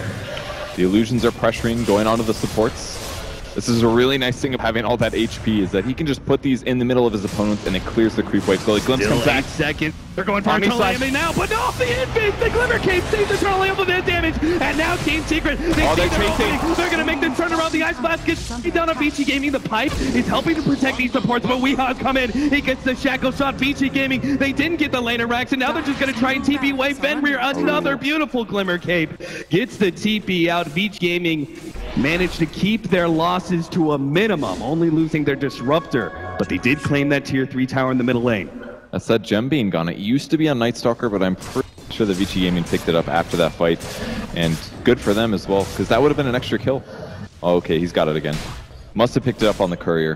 The illusions are pressuring, going onto the supports. This is a really nice thing of having all that H P, is that he can just put these in the middle of his opponents and it clears the creep wave. So like Glimpse Still comes back. Second. They're going for Eternal Envy now, but no, the Invis, the Glimmer Cape saves Eternal Envy with that damage. And now Team Secret, they oh, see they're their chasing. opening. They're going to make the turnaround. The Ice Blast gets down on Vici Gaming. The pipe is helping to protect these supports, but Weehaw come in. He gets the shackle shot. Vici Gaming, they didn't get the lane of Rax, and now they're just going to try and T P away. Fenrir, another beautiful Glimmer Cape, gets the T P out. Vici Gaming managed to keep their losses to a minimum, only losing their Disruptor, but they did claim that tier three tower in the middle lane. That's that gem being gone. It used to be on Night Stalker, but I'm pretty sure the Vici Gaming picked it up after that fight, and good for them as well, because that would have been an extra kill. Oh, okay, he's got it again. Must have picked it up on the courier.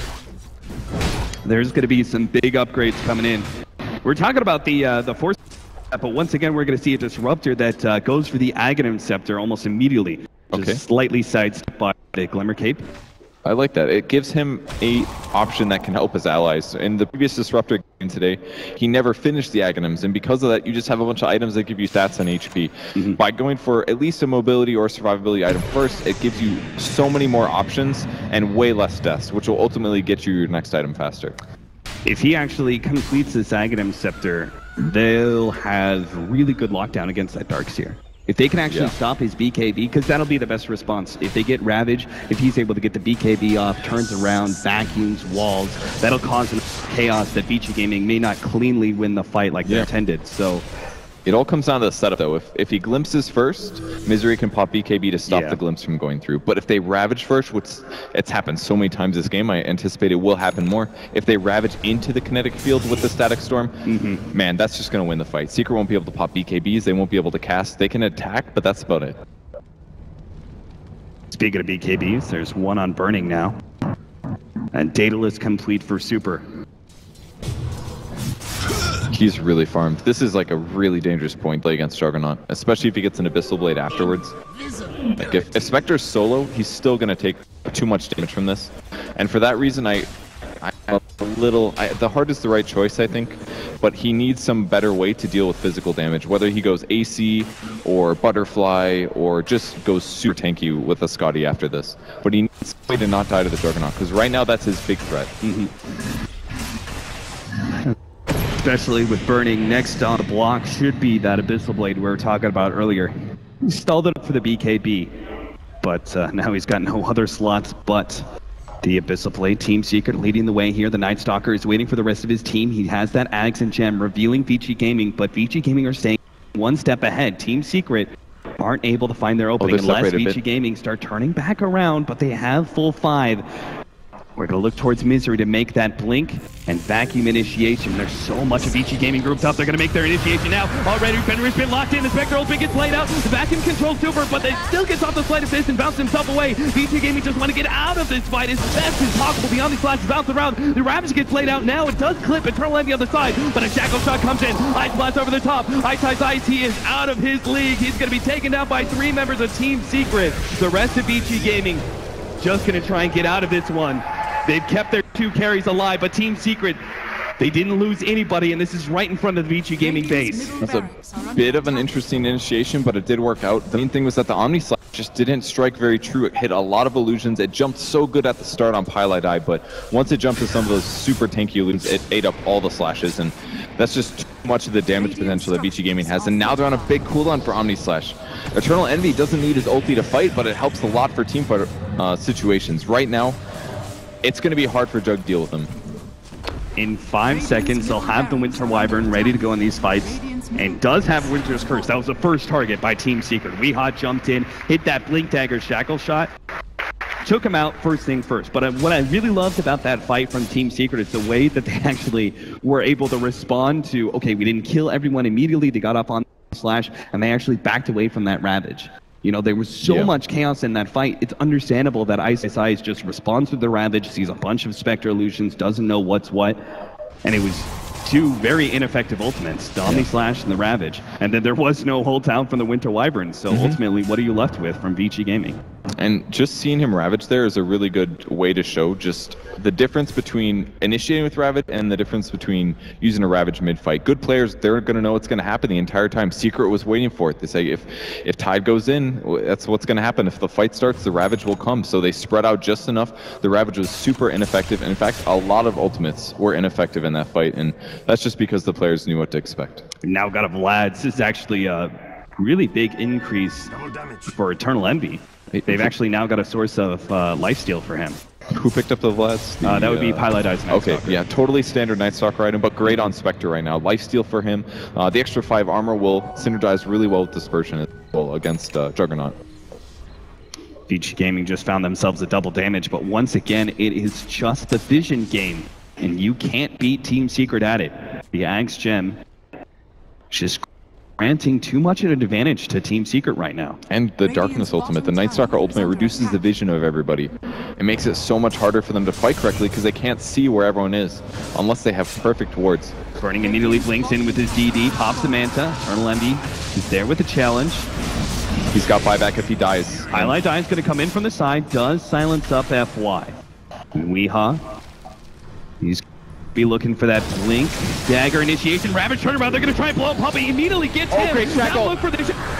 There's going to be some big upgrades coming in. We're talking about the uh, the force, but once again, we're going to see a Disruptor that uh, goes for the Aghanim Scepter almost immediately. Okay. Just slightly sidestepped by the Glimmer Cape. I like that. It gives him a option that can help his allies. In the previous Disruptor game today, he never finished the Aghanims, and because of that, you just have a bunch of items that give you stats and H P. Mm-hmm. By going for at least a mobility or survivability item first, it gives you so many more options and way less deaths, which will ultimately get you your next item faster. If he actually completes this Aghanim Scepter, they'll have really good lockdown against that Darkseer. If they can actually yeah. stop his B K B, because that'll be the best response. If they get Ravage, if he's able to get the B K B off, turns around, vacuums, walls, that'll cause enough chaos that Vici Gaming may not cleanly win the fight like yeah. they intended. So it all comes down to the setup, though. If if he glimpses first, Misery can pop B K B to stop yeah. the glimpse from going through. But if they Ravage first, which it's happened so many times this game, I anticipate it will happen more. If they Ravage into the kinetic field with the Static Storm, mm-hmm. man, that's just going to win the fight. Secret won't be able to pop B K Bs. They won't be able to cast. They can attack, but that's about it. Speaking of B K Bs, there's one on Burning now. And Daedalus complete for Super. He's really farmed. This is like a really dangerous point play against Juggernaut, especially if he gets an Abyssal Blade afterwards. Like if, if Spectre's solo, he's still going to take too much damage from this. And for that reason, I, I'm a little... I, the heart is the right choice, I think, but he needs some better way to deal with physical damage, whether he goes A C or Butterfly or just goes super tanky with a Scotty after this. But he needs a way to not die to the Juggernaut, because right now that's his big threat. Mm-hmm. Especially with Burning next on the block should be that Abyssal Blade we were talking about earlier. He stalled it up for the B K B, but uh, now he's got no other slots but the Abyssal Blade. Team Secret leading the way here. The Night Stalker is waiting for the rest of his team. He has that Ags and Gem revealing Vici Gaming, but Vici Gaming are staying one step ahead. Team Secret aren't able to find their opening oh, unless Vici Gaming start turning back around, but they have full five. We're going to look towards Misery to make that blink and vacuum initiation. There's so much of Vici Gaming grouped up. They're going to make their initiation now. Already, Fenrir's been locked in. The Spectral Ultimate gets laid out. The vacuum controls Super, but they still gets off the slight of this and bounces himself away. Vici Gaming just want to get out of this fight as best as possible. Beyond these flashes bounce around. The Ravage gets laid out now. It does clip Eternal Envy on the side, but a Shackle Shot comes in. Ice Blast over the top. Ice Ice Ice, he is out of his league. He's going to be taken down by three members of Team Secret. The rest of Vici Gaming just going to try and get out of this one. They've kept their two carries alive, but Team Secret, they didn't lose anybody, and this is right in front of the Vici Gaming base. That's a bit of an interesting initiation, but it did work out. The main thing was that the Omni Slash just didn't strike very true. It hit a lot of illusions. It jumped so good at the start on Pielight Eye, but once it jumped to some of those super tanky illusions, it ate up all the slashes, and that's just too much of the damage potential that Vici Gaming has. And now they're on a big cooldown for Omni Slash. Eternal Envy doesn't need his ulti to fight, but it helps a lot for teamfight uh, situations. Right now, it's going to be hard for Jug to deal with them. In five seconds, they'll have the Winter Wyvern ready to go in these fights, and does have Winter's Curse. That was the first target by Team Secret. Weehaw jumped in, hit that Blink Dagger Shackle shot, took him out first thing first. But uh, what I really loved about that fight from Team Secret is the way that they actually were able to respond to, okay, we didn't kill everyone immediately, they got up on Slash, and they actually backed away from that Ravage. You know, there was so yeah. much chaos in that fight. It's understandable that Ice Ice Eyes just responds to the Ravage, sees a bunch of Spectre illusions, doesn't know what's what. And it was two very ineffective ultimates, the Omni Slash and the Ravage. And then there was no hold down from the Winter Wyvern. So mm-hmm. ultimately, what are you left with from Vici Gaming? And just seeing him Ravage there is a really good way to show just the difference between initiating with Ravage and the difference between using a Ravage mid-fight. Good players, they're going to know what's going to happen the entire time. Secret was waiting for it. They say if, if Tide goes in, that's what's going to happen. If the fight starts, the Ravage will come. So they spread out just enough. The Ravage was super ineffective. And in fact, a lot of ultimates were ineffective in that fight. And that's just because the players knew what to expect. Now got a Vlad. This is actually a really big increase for Eternal Envy. They've actually now got a source of uh, lifesteal for him. Who picked up the Vlads? The, uh, that would be uh, Pielight Eye's Night Okay, Stalker. yeah, totally standard Night Stalker item, but great on Spectre right now. Lifesteal for him. Uh, the extra five armor will synergize really well with Dispersion as well against uh, Juggernaut. Vici Gaming just found themselves a double damage, but once again, it is just the vision game, and you can't beat Team Secret at it. The Axe Gem just granting too much of an advantage to Team Secret right now. And the Darkness Ultimate, the Night Stalker Ultimate, reduces the vision of everybody. It makes it so much harder for them to fight correctly because they can't see where everyone is unless they have perfect wards. Burning immediately blinks in with his D D, pops the Manta. Eternal Envy is there with the challenge. He's got buyback if he dies. Pielight Eye is going to come in from the side, does silence up F Y. And Weehaw, he's be looking for that Blink Dagger initiation. Ravage turnaround, they're going to try and blow up Puppey. Immediately gets oh, him. Great shackle. Now look for the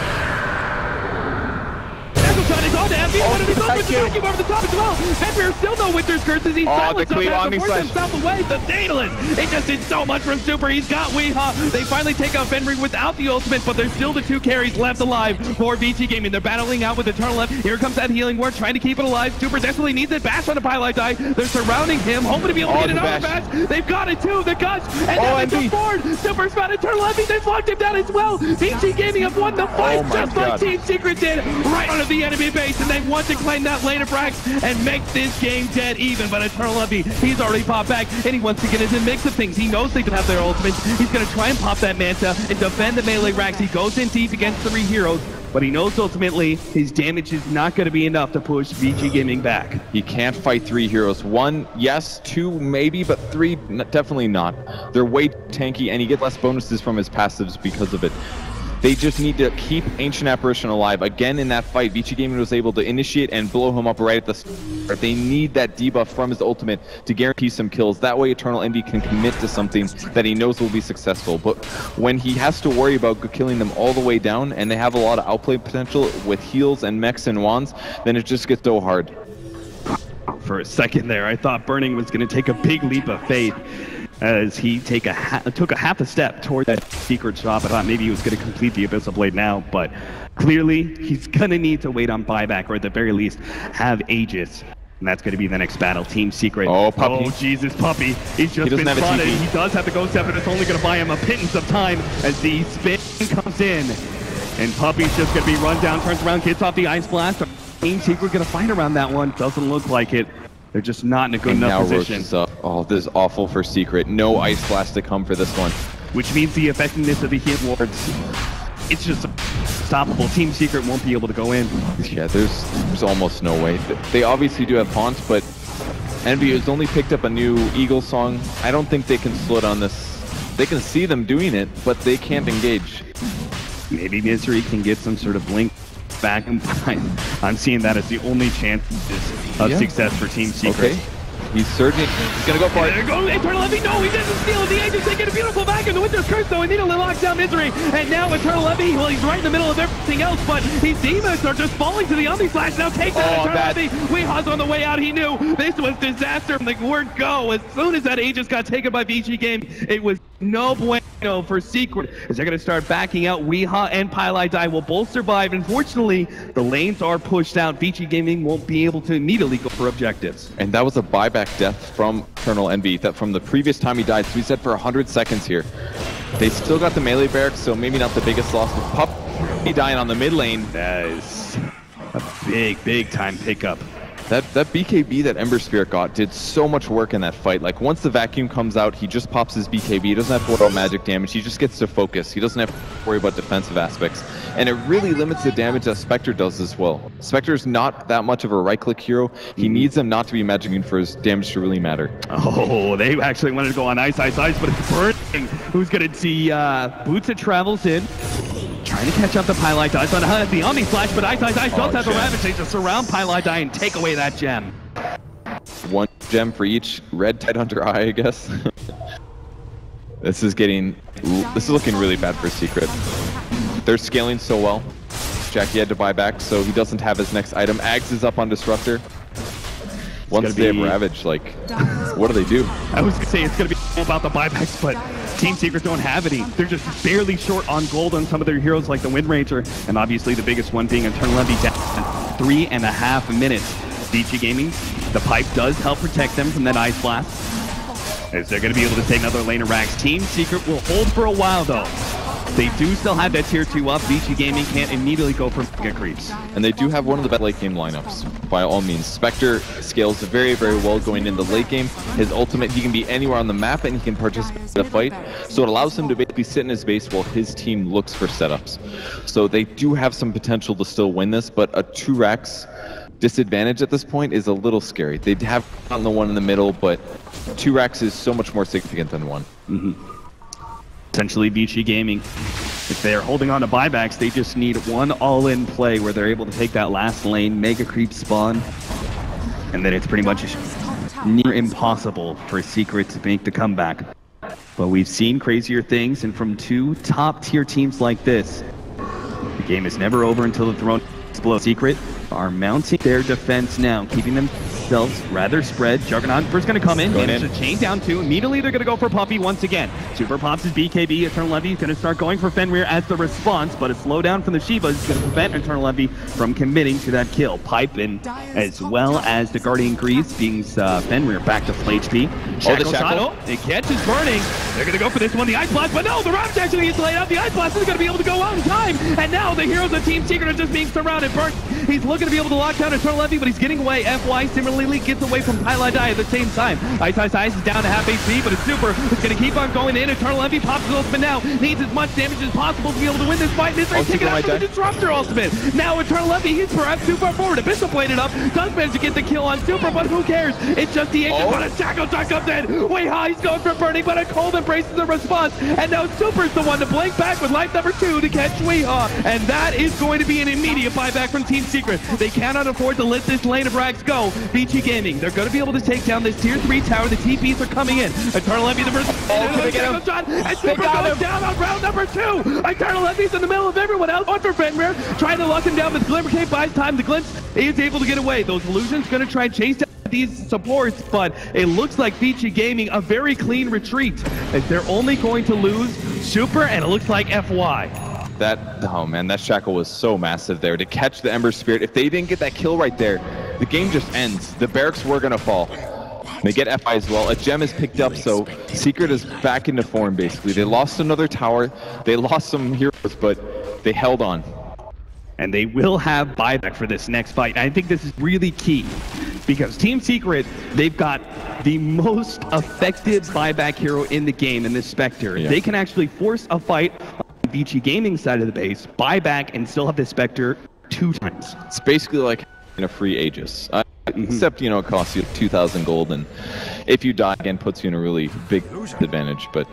shot is on to Envy, oh, but he's over the vacuum over the top as well. Fenrir still no Winter's Curse as he oh, silenced the clean up Omni and forced Slash. himself away. The Daedalus, it just did so much from Super. He's got Weehaw. They finally take out Fenrir without the ultimate, but there's still the two carries left alive for Vici Gaming. They're battling out with Eternal Envy. Here comes that healing ward, trying to keep it alive. Super desperately needs it. Bash on the Pielight Eye. They're surrounding him, hoping to be able to oh, get it out of Bash. They've got it too. The guts, and now they jump forward. Super's found Eternal Envy. They've locked him down as well. Vici Gaming have won the fight oh just God. like Team Secret did, right onto the enemy base, and they want to claim that lane of frags and make this game dead even. But Eternal Envy, he's already popped back, and he wants to get into the mix of things. He knows they can have their ultimates. He's going to try and pop that Manta and defend the melee racks. He goes in deep against three heroes, but he knows ultimately his damage is not going to be enough to push Vici Gaming back. He can't fight three heroes. One, yes. Two, maybe, but three, n definitely not. They're way too tanky, and he gets less bonuses from his passives because of it. They just need to keep Ancient Apparition alive. Again, in that fight, Vici Gaming was able to initiate and blow him up right at the start. They need that debuff from his ultimate to guarantee some kills. That way, Eternal Envy can commit to something that he knows will be successful. But when he has to worry about killing them all the way down, and they have a lot of outplay potential with heals and mechs and wands, then it just gets so hard. For a second there, I thought Burning was going to take a big leap of faith as he take a ha took a half a step toward that secret shop. I thought maybe he was going to complete the Abyssal Blade now, but clearly he's going to need to wait on buyback, or at the very least have Aegis. And that's going to be the next battle. Team Secret. Oh, Puppey. Oh, Jesus, Puppey. He's just he been spotted. He does have the Ghost Step, but it's only going to buy him a pittance of time as the spin comes in. And Puppey's just going to be run down, turns around, gets off the Ice Blast. Team Secret going to fight around that one. Doesn't look like it. They're just not in a good and enough now position. Roche is up. Oh, this is awful for Secret. No Ice Blast to come for this one. Which means the effectiveness of the heal wards, it's just unstoppable. Team Secret won't be able to go in. Yeah, there's there's almost no way. They obviously do have Haunt, but Envy has only picked up a new Eagle song. I don't think they can slow down this. They can see them doing it, but they can't engage. Maybe Misery can get some sort of blink back in time. I'm seeing that as the only chance of yeah. success for Team Secret. Okay. He's surging. He's gonna go for it. There goes Eternal Levy. No, he doesn't steal it. The Aegis taking a beautiful back in the Winter's Curse, though. Immediately locks down Misery. And now Eternal Levy, well, he's right in the middle of everything else, but his demons are just falling to the Omni Slash. Now takes out Oh, Eternal that- Levy. Weeha's on the way out. He knew this was disaster from the word go. As soon as that Aegis got taken by V G Game, it was no bueno for Secret. As they're going to start backing out, Weeha and Pieliedie will both survive. Unfortunately, the lanes are pushed out. V G Gaming won't be able to immediately go for objectives. And that was a buyback death from Eternal Envy that from the previous time he died. So he said for one hundred seconds here. They still got the melee barracks, so maybe not the biggest loss. But Puppy dying on the mid lane. That is a big, big time pickup. That that B K B that Ember Spirit got did so much work in that fight. Like once the vacuum comes out, he just pops his B K B. He doesn't have to worry about magic damage. He just gets to focus. He doesn't have to worry about defensive aspects. And it really limits the damage that Spectre does as well. Spectre's not that much of a right-click hero. He needs him not to be magicking for his damage to really matter. Oh, they actually wanted to go on Ice, Ice, Ice, but it's Burning who's going to see uh, Boots that travels in. Trying to catch up to Pieliedie. On uh, the Omni Flash, but Ice, Ice, Ice Oh, does have the gem. Ravage. They just surround Pieliedie and take away that gem. One gem for each red Tidehunter eye, I guess. This is getting, this is looking really bad for Secret. They're scaling so well. Jackie had to buy back, so he doesn't have his next item. Ags is up on Disruptor. Once gonna they have be- Ravage, like, what do they do? I was going to say it's going to be all about the buybacks, but Team Secret don't have any. They're just barely short on gold on some of their heroes like the Wind Ranger, and obviously the biggest one being Eternal Envy down at three and a half minutes. V G Gaming, the pipe does help protect them from that Ice Blast, as they're going to be able to take another lane of Rags. Team Secret will hold for a while, though. They do still have that tier two up. V G Gaming can't immediately go for mega creeps. And they do have one of the best late game lineups, by all means. Spectre scales very, very well going into late game. His ultimate, he can be anywhere on the map and he can participate in the fight. So it allows him to basically sit in his base while his team looks for setups. So they do have some potential to still win this, but a two Rax disadvantage at this point is a little scary. They have gotten the one in the middle, but two Rax is so much more significant than one. Potentially V G Gaming, if they're holding on to buybacks, they just need one all-in play where they're able to take that last lane, mega creep spawn, and then it's pretty much near impossible for Secret to make the comeback. But we've seen crazier things, and from two top-tier teams like this, the game is never over until the throne explodes. Secret are mounting their defense now, keeping themselves rather spread. Juggernaut first going to come in, Going manage in. to chain down two. Immediately they're going to go for Puppy once again. Super pops his B K B. Eternal Envy is going to start going for Fenrir as the response, but a slowdown from the Shiva is going to prevent Eternal Envy from committing to that kill. Pipe in, as well as the Guardian Grease being uh, Fenrir back to full H P. Shackle shot. shackle. Oh, the catch is burning. They're going to go for this one, the Ice Blast, but no, the Ravage actually gets laid out. The Ice Blast is going to be able to go out in time, and now the heroes of Team Secret are just being surrounded. Burnt. He's looking to be able to lock down Eternal Envy, but he's getting away. F Y similarly gets away from Pieliedie at the same time. Ice Ice Ice is down to half H P, but it's Super. It's going to keep on going in. Eternal Envy pops his ultimate now. Needs as much damage as possible to be able to win this fight. Misery Oh, taking Super out might for the die. Disruptor ultimate. Now Eternal Envy, he's perhaps too far forward. Abyssal bladed up. Does manage to get the kill on Super, but who cares? It's just the Aegis, Oh. but a Shackle Shot comes in. Way high, he's going for burning, but a cold embraces the response. And now Super's the one to blink back with life number two to catch Weehaw. And that is going to be an immediate buyback from Team Secret. They cannot afford to let this lane of Rags go. V G Gaming, they're going to be able to take down this tier three tower. The T Ps are coming in. Eternal Envy, the first can they get him? shot, and They Super got goes him. down on round number two. Eternal Envy's in the middle of everyone else. On for Fenrir, trying to lock him down, but Glimmer Cape buys time. The Glimpse is able to get away. Those illusions going to try and chase down these supports, but it looks like V G Gaming a very clean retreat, as they're only going to lose Super, and it looks like F Y. That, oh man, that shackle was so massive there to catch the Ember Spirit. If they didn't get that kill right there, the game just ends. The barracks were gonna fall. They get F I as well. A gem is picked up, so Secret is back into form basically. They lost another tower, they lost some heroes, but they held on. And they will have buyback for this next fight. I think this is really key, because Team Secret, they've got the most effective buyback hero in the game in this Spectre. Yeah. They can actually force a fight on the V G Gaming side of the base, buy back, and still have the Spectre two times. It's basically like in a free Aegis. Uh, Except, you know, it costs you two thousand gold, and if you die again, puts you in a really big advantage. But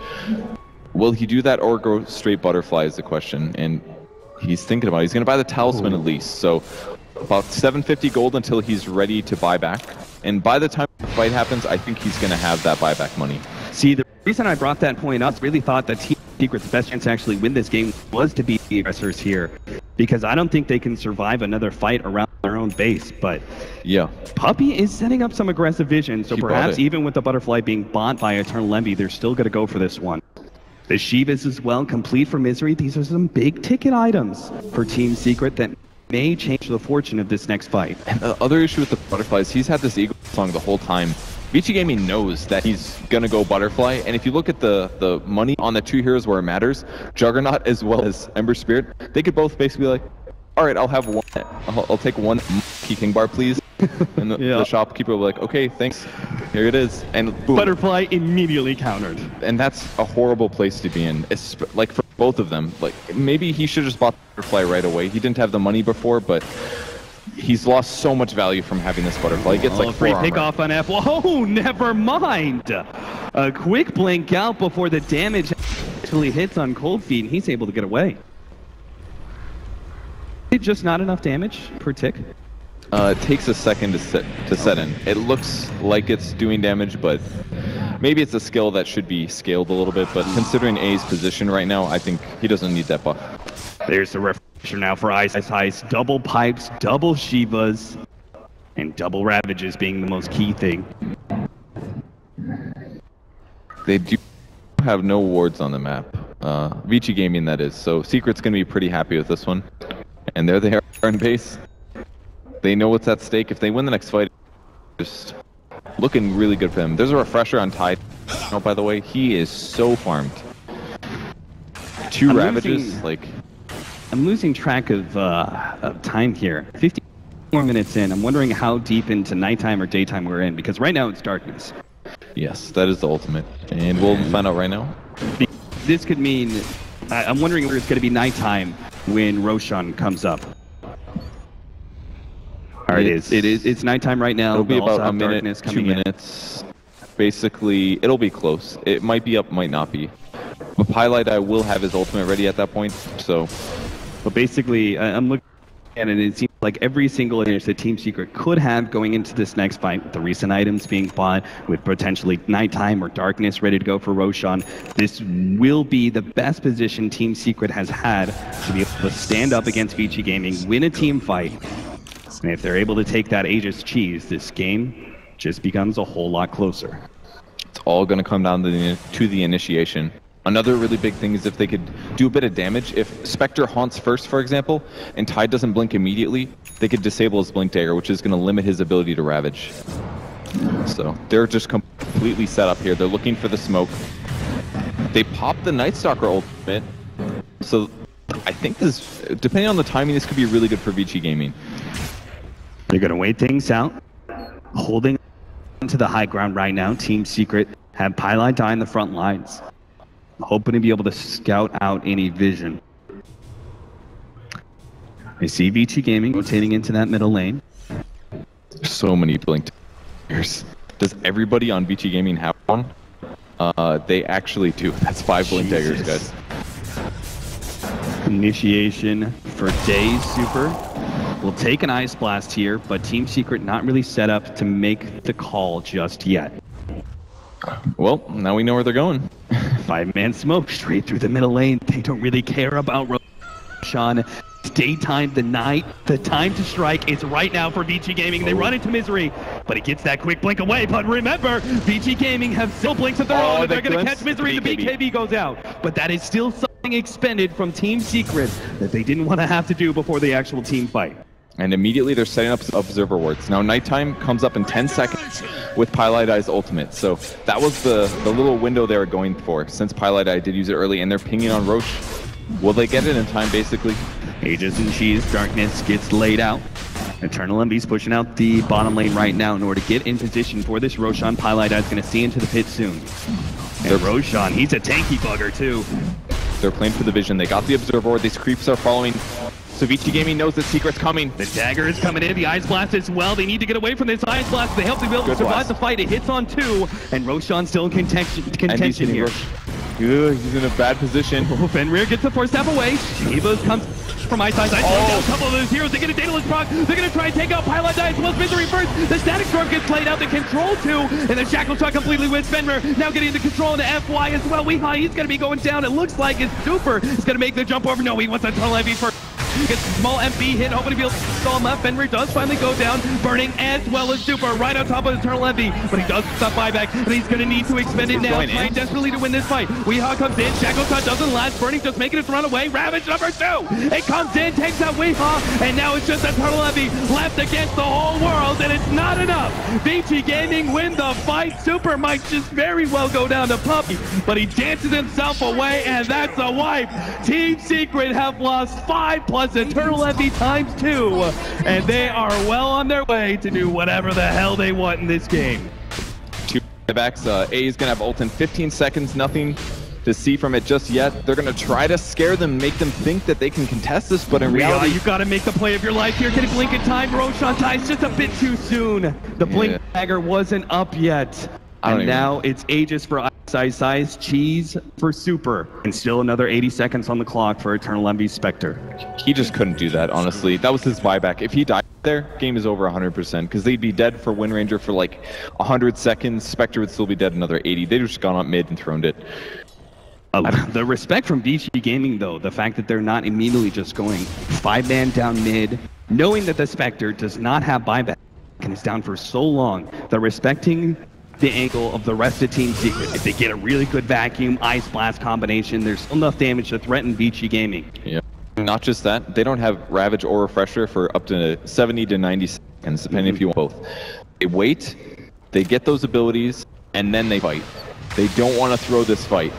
will he do that or go straight butterfly is the question. And he's thinking about it. He's going to buy the talisman at least. So about seven fifty gold until he's ready to buy back. And by the time the fight happens, I think he's going to have that buyback money. See, the reason I brought that point up, really thought that Team Secret's best chance to actually win this game was to beat the aggressors here, because I don't think they can survive another fight around their own base. But yeah, Puppey is setting up some aggressive vision, so He perhaps bought it. even with the Butterfly being bought by Eternal Envy, they're still going to go for this one. The Shivas as well, complete for Misery. These are some big ticket items for Team Secret that may change the fortune of this next fight. And the other issue with the Butterflies, he's had this Eagle song the whole time. Vici Gaming knows that he's gonna go Butterfly, and if you look at the the money on the two heroes where it matters, Juggernaut as well as Ember Spirit, they could both basically be like, all right, I'll have one, I'll, I'll take one Key King Bar, please. And the, Yeah. the shopkeeper will be like, okay, thanks, here it is, and boom. Butterfly immediately countered. And that's a horrible place to be in, esp- like for both of them. Like maybe he should have just bought Butterfly right away. He didn't have the money before, but he's lost so much value from having this Butterfly. He gets Oh, like free four armor. pick off on F. Whoa, never mind. A quick blink out before the damage actually hits on Cold Feet, and he's able to get away. It's just not enough damage per tick. Uh, it takes a second to set to set in. It looks like it's doing damage, but maybe it's a skill that should be scaled a little bit. But considering A's position right now, I think he doesn't need that buff. There's the refresher now for Ice Ice Ice. Double pipes, double Shivas, and double Ravages being the most key thing. They do have no wards on the map. Uh, Vici Gaming, that is. So Secret's going to be pretty happy with this one. And there they are in base. They know what's at stake. If they win the next fight, just looking really good for them. There's a refresher on Tide. Oh, by the way, he is so farmed. Two I'm Ravages, losing- like... I'm losing track of, uh, of time here. fifty more minutes in. I'm wondering how deep into nighttime or daytime we're in, because right now it's darkness. Yes, that is the ultimate. And we'll find out right now. This could mean, I- I'm wondering whether it's going to be nighttime when Roshan comes up. All right, it is. It is. It's nighttime right now. It'll be We'll also about a have minute, darkness two coming in. minutes. Basically, it'll be close. It might be up, might not be. But Pielight will have his ultimate ready at that point, so... But basically, I- I'm looking at it, and it seems like every single advantage that Team Secret could have going into this next fight, with the recent items being bought, with potentially nighttime or darkness ready to go for Roshan, this will be the best position Team Secret has had to be able to stand up against Vici Gaming, win a team fight, and if they're able to take that Aegis cheese, this game just becomes a whole lot closer. It's all going to come down to the, to the initiation. Another really big thing is if they could do a bit of damage. If Spectre haunts first, for example, and Tide doesn't blink immediately, they could disable his Blink Dagger, which is going to limit his ability to Ravage. So they're just completely set up here. They're looking for the smoke. They pop the Night Stalker ultimate. So I think this, depending on the timing, this could be really good for Vici Gaming. They're going to wait things out, holding to the high ground right now. Team Secret have Pielight die in the front lines, hoping to be able to scout out any vision. I see Vici Gaming rotating into that middle lane. So many Blink Daggers. Does everybody on Vici Gaming have one? Uh, they actually do. That's five Blink Daggers, Jesus. guys. Initiation for Days Super. We'll take an Ice Blast here, but Team Secret not really set up to make the call just yet. Well, now we know where they're going. Five-man smoke straight through the middle lane. They don't really care about Roshan. It's daytime, the night, the time to strike is right now for Vici Gaming. They run into Misery, but he gets that quick blink away. But remember, Vici Gaming have still blinks of their Oh, own, and the they're going to glimpse, catch Misery. The the B B K B. K B goes out. But that is still something expended from Team Secret that they didn't want to have to do before the actual team fight. And immediately they're setting up Observer Wards. Now nighttime comes up in ten seconds with Pielight Eye's ultimate. So that was the, the little window they were going for, since Pielight Eye did use it early, and they're pinging on Roche. Will they get it in time, basically? Aegis and Cheese, Darkness gets laid out. Eternal Envy's pushing out the bottom lane right now in order to get in position for this Roshan. Pielight Eye's going to see into the pit soon. And Roshan, he's a tanky bugger too. They're playing for the vision. They got the Observer Ward. These creeps are following. So Vici Gaming knows that Secret's coming. The dagger is coming in, the Ice Blast as well. They need to get away from this Ice Blast. They help to be able to Good survive blast. the fight. It hits on two, and Roshan's still in contention, And contention Vici here. Roche. Good, he's in a bad position. Oh, Fenrir gets the first step away. Shivas comes from Ice Ice. Ice oh. down a couple of those heroes. They get a Daedalus proc. They're going to try and take out Pylon Dice. Well, Misery first. The Static Storm gets played out. The Control two. And the Shackle Shot completely wins. Fenrir now getting the Control into F Y as well. Weehaw, he's going to be going down. It looks like his Super is going to make the jump over. No, he wants a Tunnel Heavy first. Gets a small M P hit, hoping to be able to stall him up. Fenrir does finally go down, burning as well as Super right on top of the Eternal Envy, but he does stop buyback, and he's going to need to expend it now, trying desperately to win this fight. Weehaw comes in, Shackle Shot doesn't last, Burning just making it run away. Ravage number two, it comes in, takes out Weehaw, and now it's just Eternal Envy left against the whole world, and it's not enough. Vici Gaming win the fight. Super might just very well go down to Puppey, but he dances himself away, and that's a wipe. Team Secret have lost five plus Eternal Envy times two, and they are well on their way to do whatever the hell they want in this game. Two backs. Uh, A is gonna have ult in fifteen seconds. Nothing to see from it just yet. They're gonna try to scare them, make them think that they can contest this, but in reality, yeah, you gotta make the play of your life here. Can he blink in time? Roshan dies just a bit too soon. The blink yeah. dagger wasn't up yet. And now even... it's Aegis for Ice Ice Ice, Cheese for Super, and still another eighty seconds on the clock for Eternal Envy Spectre. He just couldn't do that, honestly. That was his buyback. If he died there, game is over one hundred percent, because they'd be dead for Wind Ranger for like one hundred seconds. Spectre would still be dead another eighty. They'd just gone up mid and throned it. Uh, the respect from Vici Gaming, though, the fact that they're not immediately just going five-man down mid, knowing that the Spectre does not have buyback, and it's down for so long, they're respecting the angle of the rest of Team Secret. If they get a really good vacuum, Ice Blast combination, there's enough damage to threaten Vici Gaming. Yeah. Not just that, they don't have Ravage or Refresher for up to seventy to ninety seconds, depending mm-hmm. if you want both. They wait, they get those abilities, and then they fight. They don't want to throw this fight.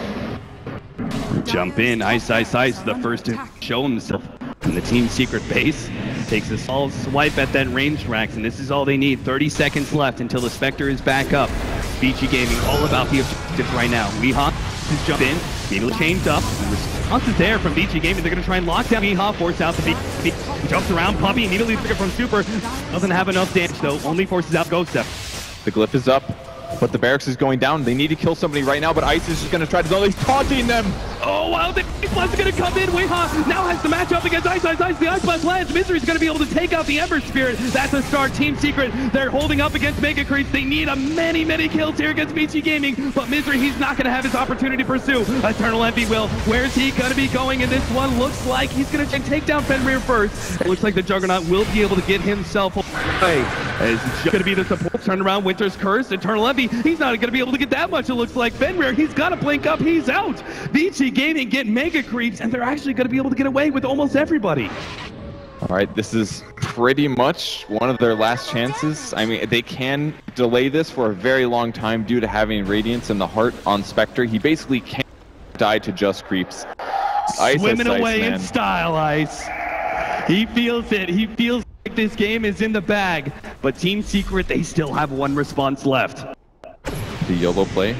Jump in, Ice Ice Ice, the first to show himself in the Team Secret base. Takes a solid swipe at that range Rax, and this is all they need. thirty seconds left until the Spectre is back up. Vici Gaming all about the objectives right now. Weehaw has jumped in, immediately changed up. The response is there from Vici Gaming. They're going to try and lock down Weehaw, force out the Vici. Jumps around, Puppey immediately triggered from Super. Doesn't have enough damage though, only forces out Ghost Step. The Glyph is up, but the barracks is going down. They need to kill somebody right now, but Ice is just going to try to go. He's taunting them. Oh, wow, the Ice Blast is going to come in. Weehaw now has to match up against Ice Ice Ice. The Ice Blast lands. Misery's going to be able to take out the Ember Spirit. That's a start. Team Secret, they're holding up against Mega Creeps. They need a many, many kills here against Vici Gaming, but Misery, he's not going to have his opportunity to pursue. Eternal Envy will. Where's he going to be going in this one? Looks like he's going to take down Fenrir first. It looks like the Juggernaut will be able to get himself away. It's going to be the support. Turn around, Winter's Curse. Eternal Envy, he's not going to be able to get that much. It looks like Fenrir, he's got to blink up. He's out. Vici Gaming get Mega Creeps, and they're actually going to be able to get away with almost everybody. All right, this is pretty much one of their last chances. I mean, they can delay this for a very long time due to having Radiance in the heart on Spectre. He basically can't die to just creeps. Ice Swimming Ice, away man. in style, Ice. He feels it. He feels like this game is in the bag, but Team Secret, they still have one response left. The YOLO play.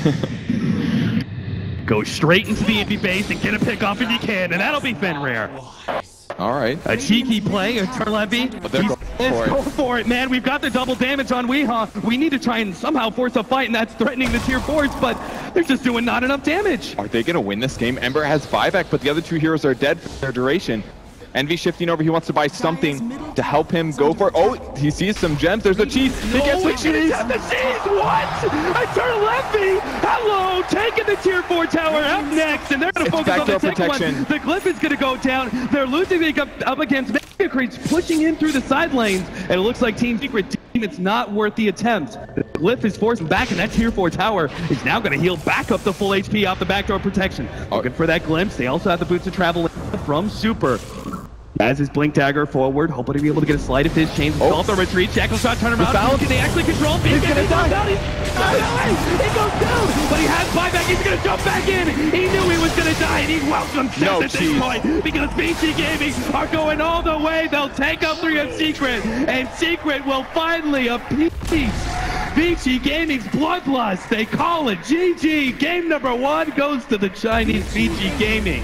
Go straight into the Envy base and get a pick off if you can, and that'll be Fenrir. All right. A cheeky play, Eternal Envy. But they're going for it. Go for it, man. We've got the double damage on Weehaw. We need to try and somehow force a fight, and that's threatening the tier fours, but they're just doing not enough damage. Are they going to win this game? Ember has buyback, but the other two heroes are dead for their duration. Envy shifting over. He wants to buy something to help him go for it. Oh, he sees some gems. There's a cheese. He gets the cheese. The cheese. What? Eternal Envy. Hello. Taking the tier four tower up next, and they're going to focus on the second one. The Glyph is going to go down. They're losing the up, up against Mega Creeps, pushing in through the side lanes, and it looks like Team Secret team, it's not worth the attempt. The Glyph is forcing back, and that tier four tower is now going to heal back up to full H P off the backdoor protection. Looking for that glimpse. They also have the boots of travel from Super. As his Blink Dagger forward, hoping to be able to get a sleight of his chains. Oh. Off the retreat, Shackle Shot, turn around. Can they actually control him? He's, he's gonna die. Down. He's down. He goes down, but he has buyback. He's gonna jump back in. He knew he was gonna die, and he welcomes death no, at this point because Vici Gaming are going all the way. They'll take up three of Secret, and Secret will finally appease Vici Gaming's bloodlust. They call it G G. Game number one goes to the Chinese Vici Gaming.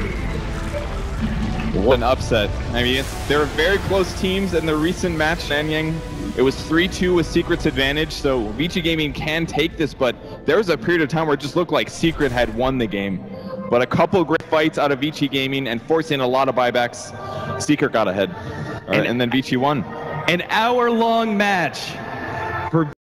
What an upset. I mean, it's, they were very close teams in the recent match. Nanyang, it was three two with Secret's advantage, so Vici Gaming can take this, but there was a period of time where it just looked like Secret had won the game. but a couple great fights out of Vici Gaming and forcing a lot of buybacks. Secret got ahead, All right, and, and then Vici won. An hour-long match for